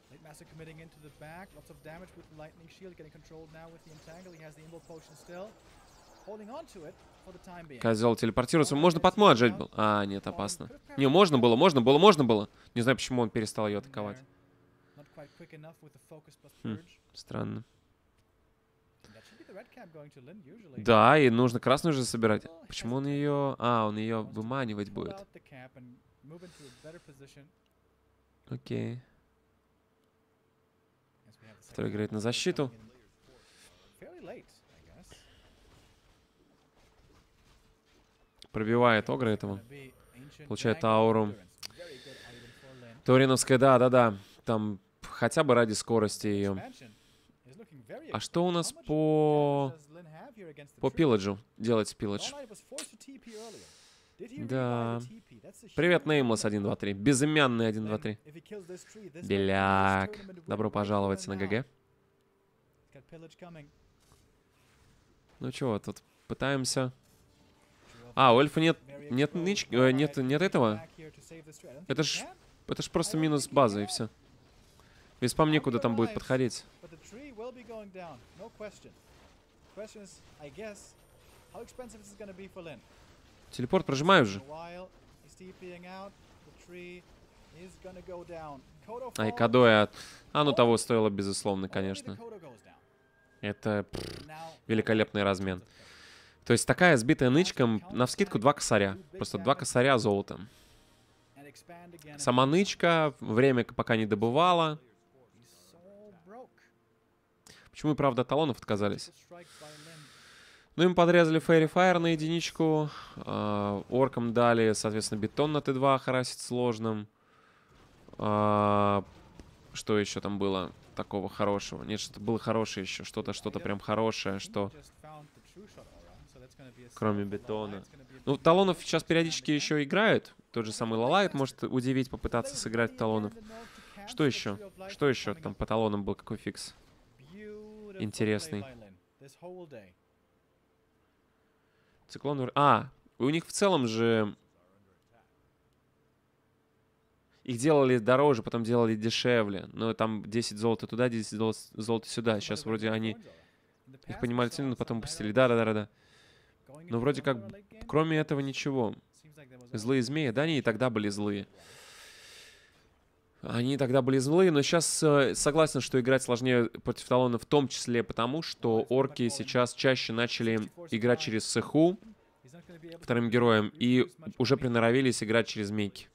Козел телепортируется. Можно потму отжать был. А, нет, опасно. Не, можно было, можно было, можно было. Не знаю, почему он перестал ее атаковать. Хм, странно. Да, и нужно красную же собирать. Почему он ее... А, он ее выманивать будет. Окей. Второй играет на защиту. Пробивает Огра этого. Получает ауру. Ториновская, да, да, да. Там хотя бы ради скорости ее. А что у нас по... По пилладжу? Делать пилладж. Да. Привет, Неймлесс один, два, три. Безымянный один, два, три. Беляк. Добро пожаловать на ГГ. Ну чего, тут пытаемся... А, у эльфа нет... Нет нычки... Э, нет, нет этого. Это ж... Это ж просто минус база, и все. Веспам некуда там будет подходить. Телепорт прожимаю же. Ай, Кадоя. А, ну того стоило, безусловно, конечно. Это пфф, великолепный размен. То есть такая сбитая нычка, навскидку два косаря. Просто два косаря золотом. Сама нычка, время пока не добывала. Почему и правда от талонов отказались? Ну, им подрезали Фейри Фаер на единичку. Э, оркам дали, соответственно, бетон на Т два харасить сложным. Э, что еще там было такого хорошего? Нет, что-то было хорошее еще. Что-то, что-то прям хорошее, что... Кроме бетона. Ну, талонов сейчас периодически еще играют. Тот же самый Лалайт может удивить, попытаться сыграть талонов. Что еще? Что еще там по талонам был? Какой фикс? Интересный. Циклон... А, у них в целом же... Их делали дороже, потом делали дешевле. Но там десять золота туда, десять золота сюда. Сейчас вроде они... Их понимали цену, но потом пустили. Да-да-да-да. Но вроде как, кроме этого, ничего. Злые змеи, да, они и тогда были злые. Они тогда были злые, но сейчас э, согласен, что играть сложнее против Талона, в том числе потому, что орки сейчас чаще начали играть через Сеху, вторым героем, и уже приноровились играть через Мейки.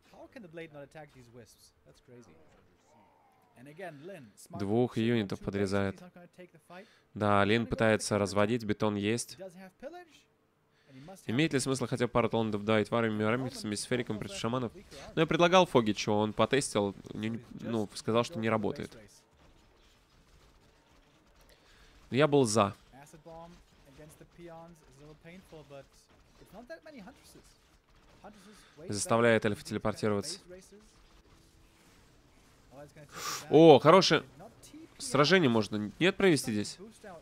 Двух юнитов подрезает. Да, Лин пытается разводить, бетон есть. Имеет ли смысл хотя бы пару талантов давить варами, армисами, сфериком против шаманов? Ну, я предлагал Фогичу, он потестил, не, ну, сказал, что не работает. Но я был за. Заставляет эльфа телепортироваться. О, хорошее сражение можно, нет, провести здесь?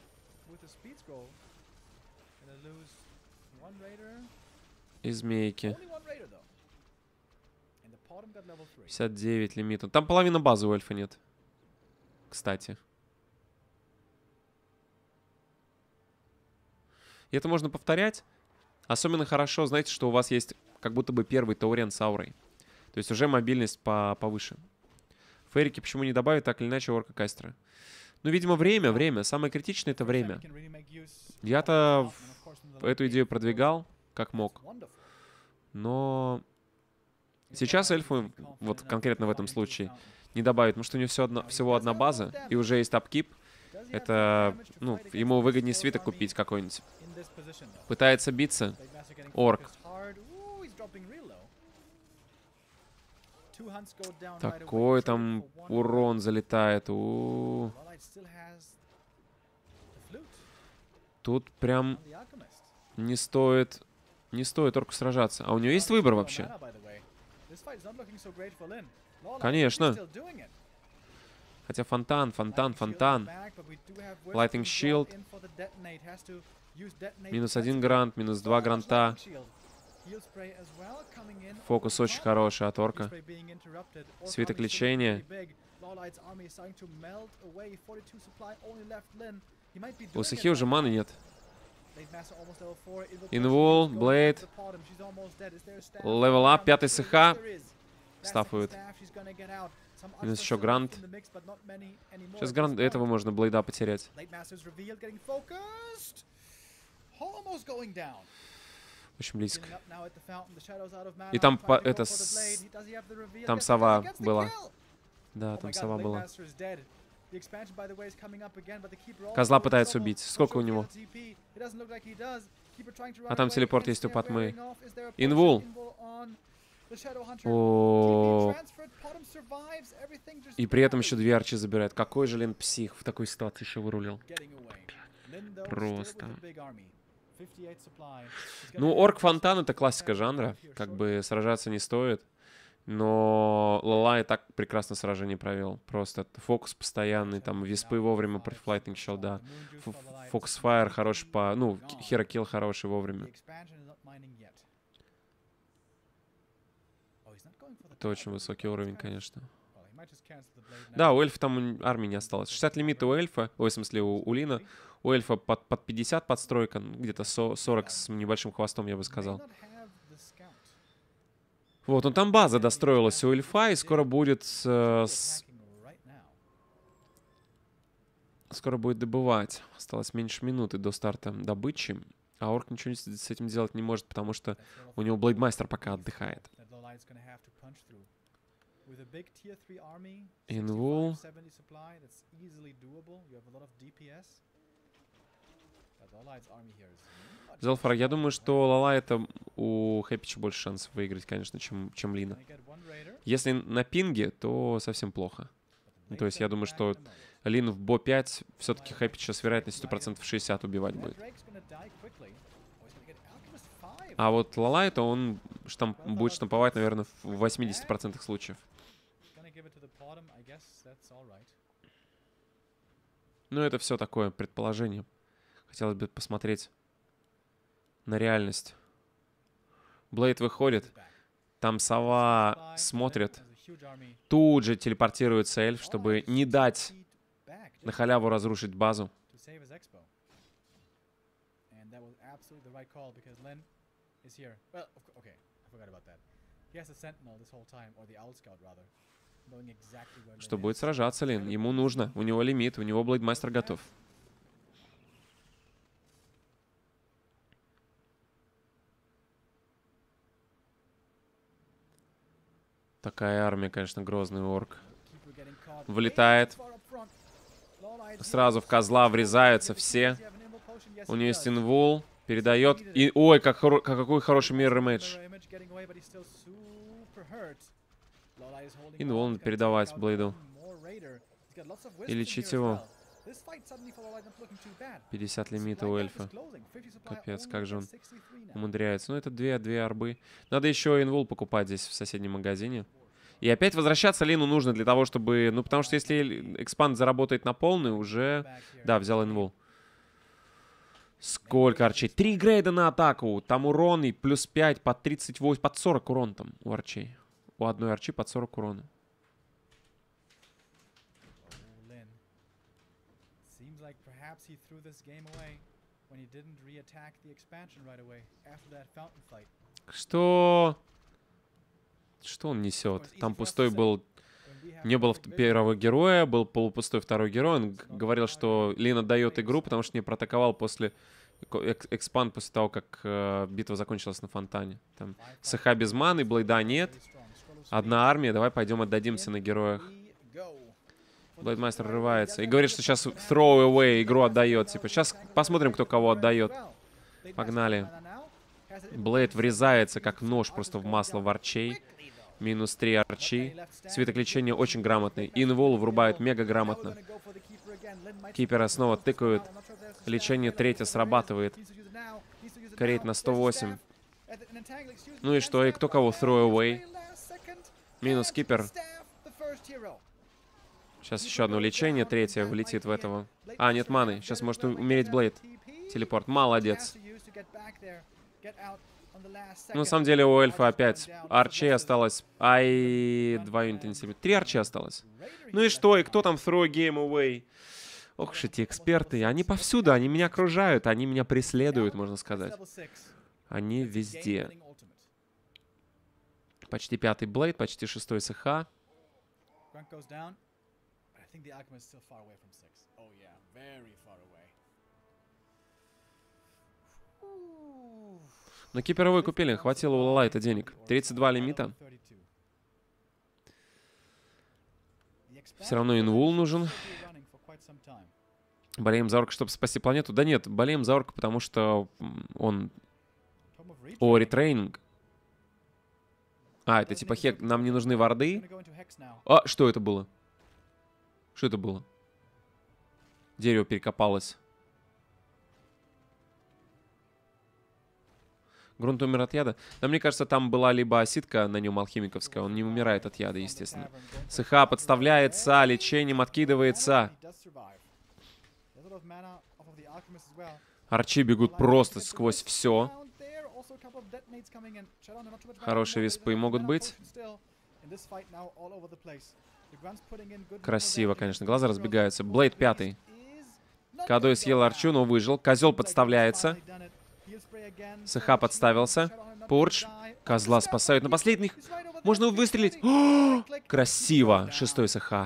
И змейки. пятьдесят девять лимита. Там половина базы у эльфа нет. Кстати. И это можно повторять. Особенно хорошо, знаете, что у вас есть как будто бы первый Тауриан с аурой. То есть уже мобильность по повыше. Фейрики почему не добавить, так или иначе, орка кастера? Ну, видимо, время, время. Самое критичное — это время. Я-то эту идею продвигал, как мог. Но сейчас эльфу, вот конкретно в этом случае, не добавить, потому что у него все одно, всего одна база, и уже есть апкип. Это, ну, ему выгоднее свиток купить какой-нибудь. Пытается биться. Орк. Такой там урон залетает. У-у-у. Тут прям не стоит, не стоит орку сражаться. А у него есть выбор вообще? Конечно. Хотя фонтан, фонтан, фонтан. Lightning Shield. Минус один грант, минус два гранта. Фокус очень хороший от орка. Свиток лечения. У Сахи уже маны нет. Инвул, Блейд. Левел ап, пятый СХ. Стафует. Минус еще грант. Сейчас грант этого можно Блейда потерять. Очень близко. И там по, это с... там сова была. Да, там сова была. Козла пытается убить. Сколько у него? А там телепорт есть у Патмы. Инвул. О. И при этом еще две арчи забирает. Какой же Лин псих в такой ситуации еще вырулил. Просто. Ну, орк-фонтан — это классика жанра. Как бы сражаться не стоит. Но Лалай так прекрасно сражение провел. Просто фокус постоянный. Там виспы вовремя против Lightning Shield. Фокус Файр хороший по... Ну, Hero Kill хороший вовремя. Это очень высокий уровень, конечно. Да, у эльфа там армии не осталось. шестьдесят лимита у эльфа. Ой, в смысле, у, у Лина. У эльфа под, под пятьдесят подстройка. Где-то сорок с небольшим хвостом, я бы сказал. Вот, ну там база достроилась у эльфа, и скоро будет... Э, с... Скоро будет добывать. Осталось меньше минуты до старта добычи. А орк ничего с этим делать не может, потому что у него Блейдмастер пока отдыхает. Инвул. Зелфар, я думаю, что Лала это у Хэпича больше шансов выиграть, конечно, чем, чем Лина. Если на пинге, то совсем плохо. То есть я думаю, что Лин в Бо пять все-таки Хэпича с вероятностью процентов шестьдесят убивать будет. А вот Лала это он штамп, будет штамповать, наверное, в восьмидесяти процентах случаев. Ну, это все такое предположение. Хотелось бы посмотреть на реальность. Блейд выходит. Там сова смотрит. Тут же телепортируется эльф, чтобы не дать на халяву разрушить базу. Что будет сражаться Лин. Ему нужно. У него лимит. У него Блейдмастер готов. Такая армия, конечно, грозный орк. Вылетает. Сразу в козла врезаются все. У нее есть инвул. Передает. И, ой, как хоро... какой хороший mirror image. Инвул надо передавать Блейду. И лечить его. пятьдесят лимита у эльфа. Капец, как же он умудряется. Ну, это две, две арбы. Надо еще инвул покупать здесь в соседнем магазине. И опять возвращаться Лину нужно для того, чтобы... Ну, потому что если экспанд заработает на полный, уже... Да, взял инвул. Сколько арчей? Три грейда на атаку. Там урон и плюс пять под тридцать восемь, под сорок урон там у арчей. У одной арчи под сорок урона. Что? Что он несет? Там пустой был... Не было первого героя, был полупустой второй герой. Он говорил, что Лин отдает игру, потому что не протаковал после... Экспанд после того, как э, битва закончилась на фонтане. Там СХ без маны, Блейда нет. Одна армия, давай пойдем отдадимся на героях. Блейдмастер рывается. И говорит, что сейчас throw away игру отдает. Типа, сейчас посмотрим, кто кого отдает. Погнали. Блейд врезается, как нож просто в масло в арчей. Минус три арчи. Свиток лечения очень грамотный. Инвул врубают мега грамотно. Кипера снова тыкают. Лечение третье срабатывает. Крейт на сто восемь. Ну и что? И кто кого throw away? Минус кипер. Сейчас еще одно лечение. Третье влетит в этого. А, нет маны. Сейчас может умереть Блейд. Телепорт. Молодец. Ну, на самом деле, у эльфа опять арчей осталось. Ай, два юнита не себе. Три арчи осталось. Ну и что? И кто там throw game away? Ох уж эти эксперты. Они повсюду, они меня окружают, они меня преследуют, можно сказать. Они везде. Почти пятый Блейд, почти шестой СХ. Но киперовой купили, хватило у Лалайта денег. тридцать два лимита. Все равно инвул нужен. Болеем за орка, чтобы спасти планету. Да нет, болеем за орка, потому что он... О, ретрейнинг. А, это типа хек. Нам не нужны варды. А, что это было? Что это было? Дерево перекопалось. Грунт умер от яда. Да, мне кажется, там была либо осидка на нем алхимиковская. Он не умирает от яда, естественно. СХ подставляется, лечением откидывается. Арчи бегут просто сквозь все. Хорошие виспы могут быть. Красиво, конечно. Глаза разбегаются. Блейд пятый. Кадой съел арчу, но выжил. Козел подставляется. СХ подставился. Пурдж. Козла спасают. На последних можно выстрелить. О, красиво. Шестой СХ.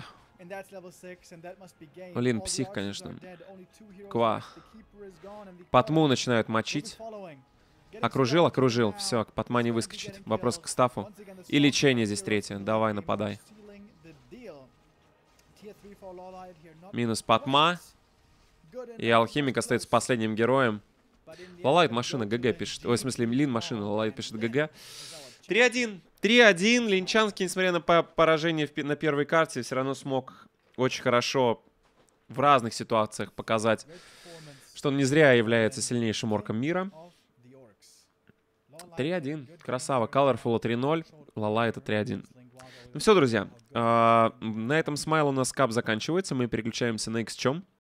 Блин, псих, конечно. Ква. Патму начинают мочить. Окружил, окружил. Все, Патма не выскочит. Вопрос к стафу. И лечение здесь третье. Давай, нападай. Минус Патма. И алхимик остается последним героем. Лалайт машина ГГ пишет. Ой, в смысле, Лин машина. Лалайт пишет ГГ. три один. три один. Линчанский, несмотря на поражение на первой карте, все равно смог очень хорошо в разных ситуациях показать, что он не зря является сильнейшим орком мира. три один. Красава. Colorful три ноль. Лала это три один. Ну все, друзья. На этом смайл у нас кап заканчивается. Мы переключаемся на икс чем.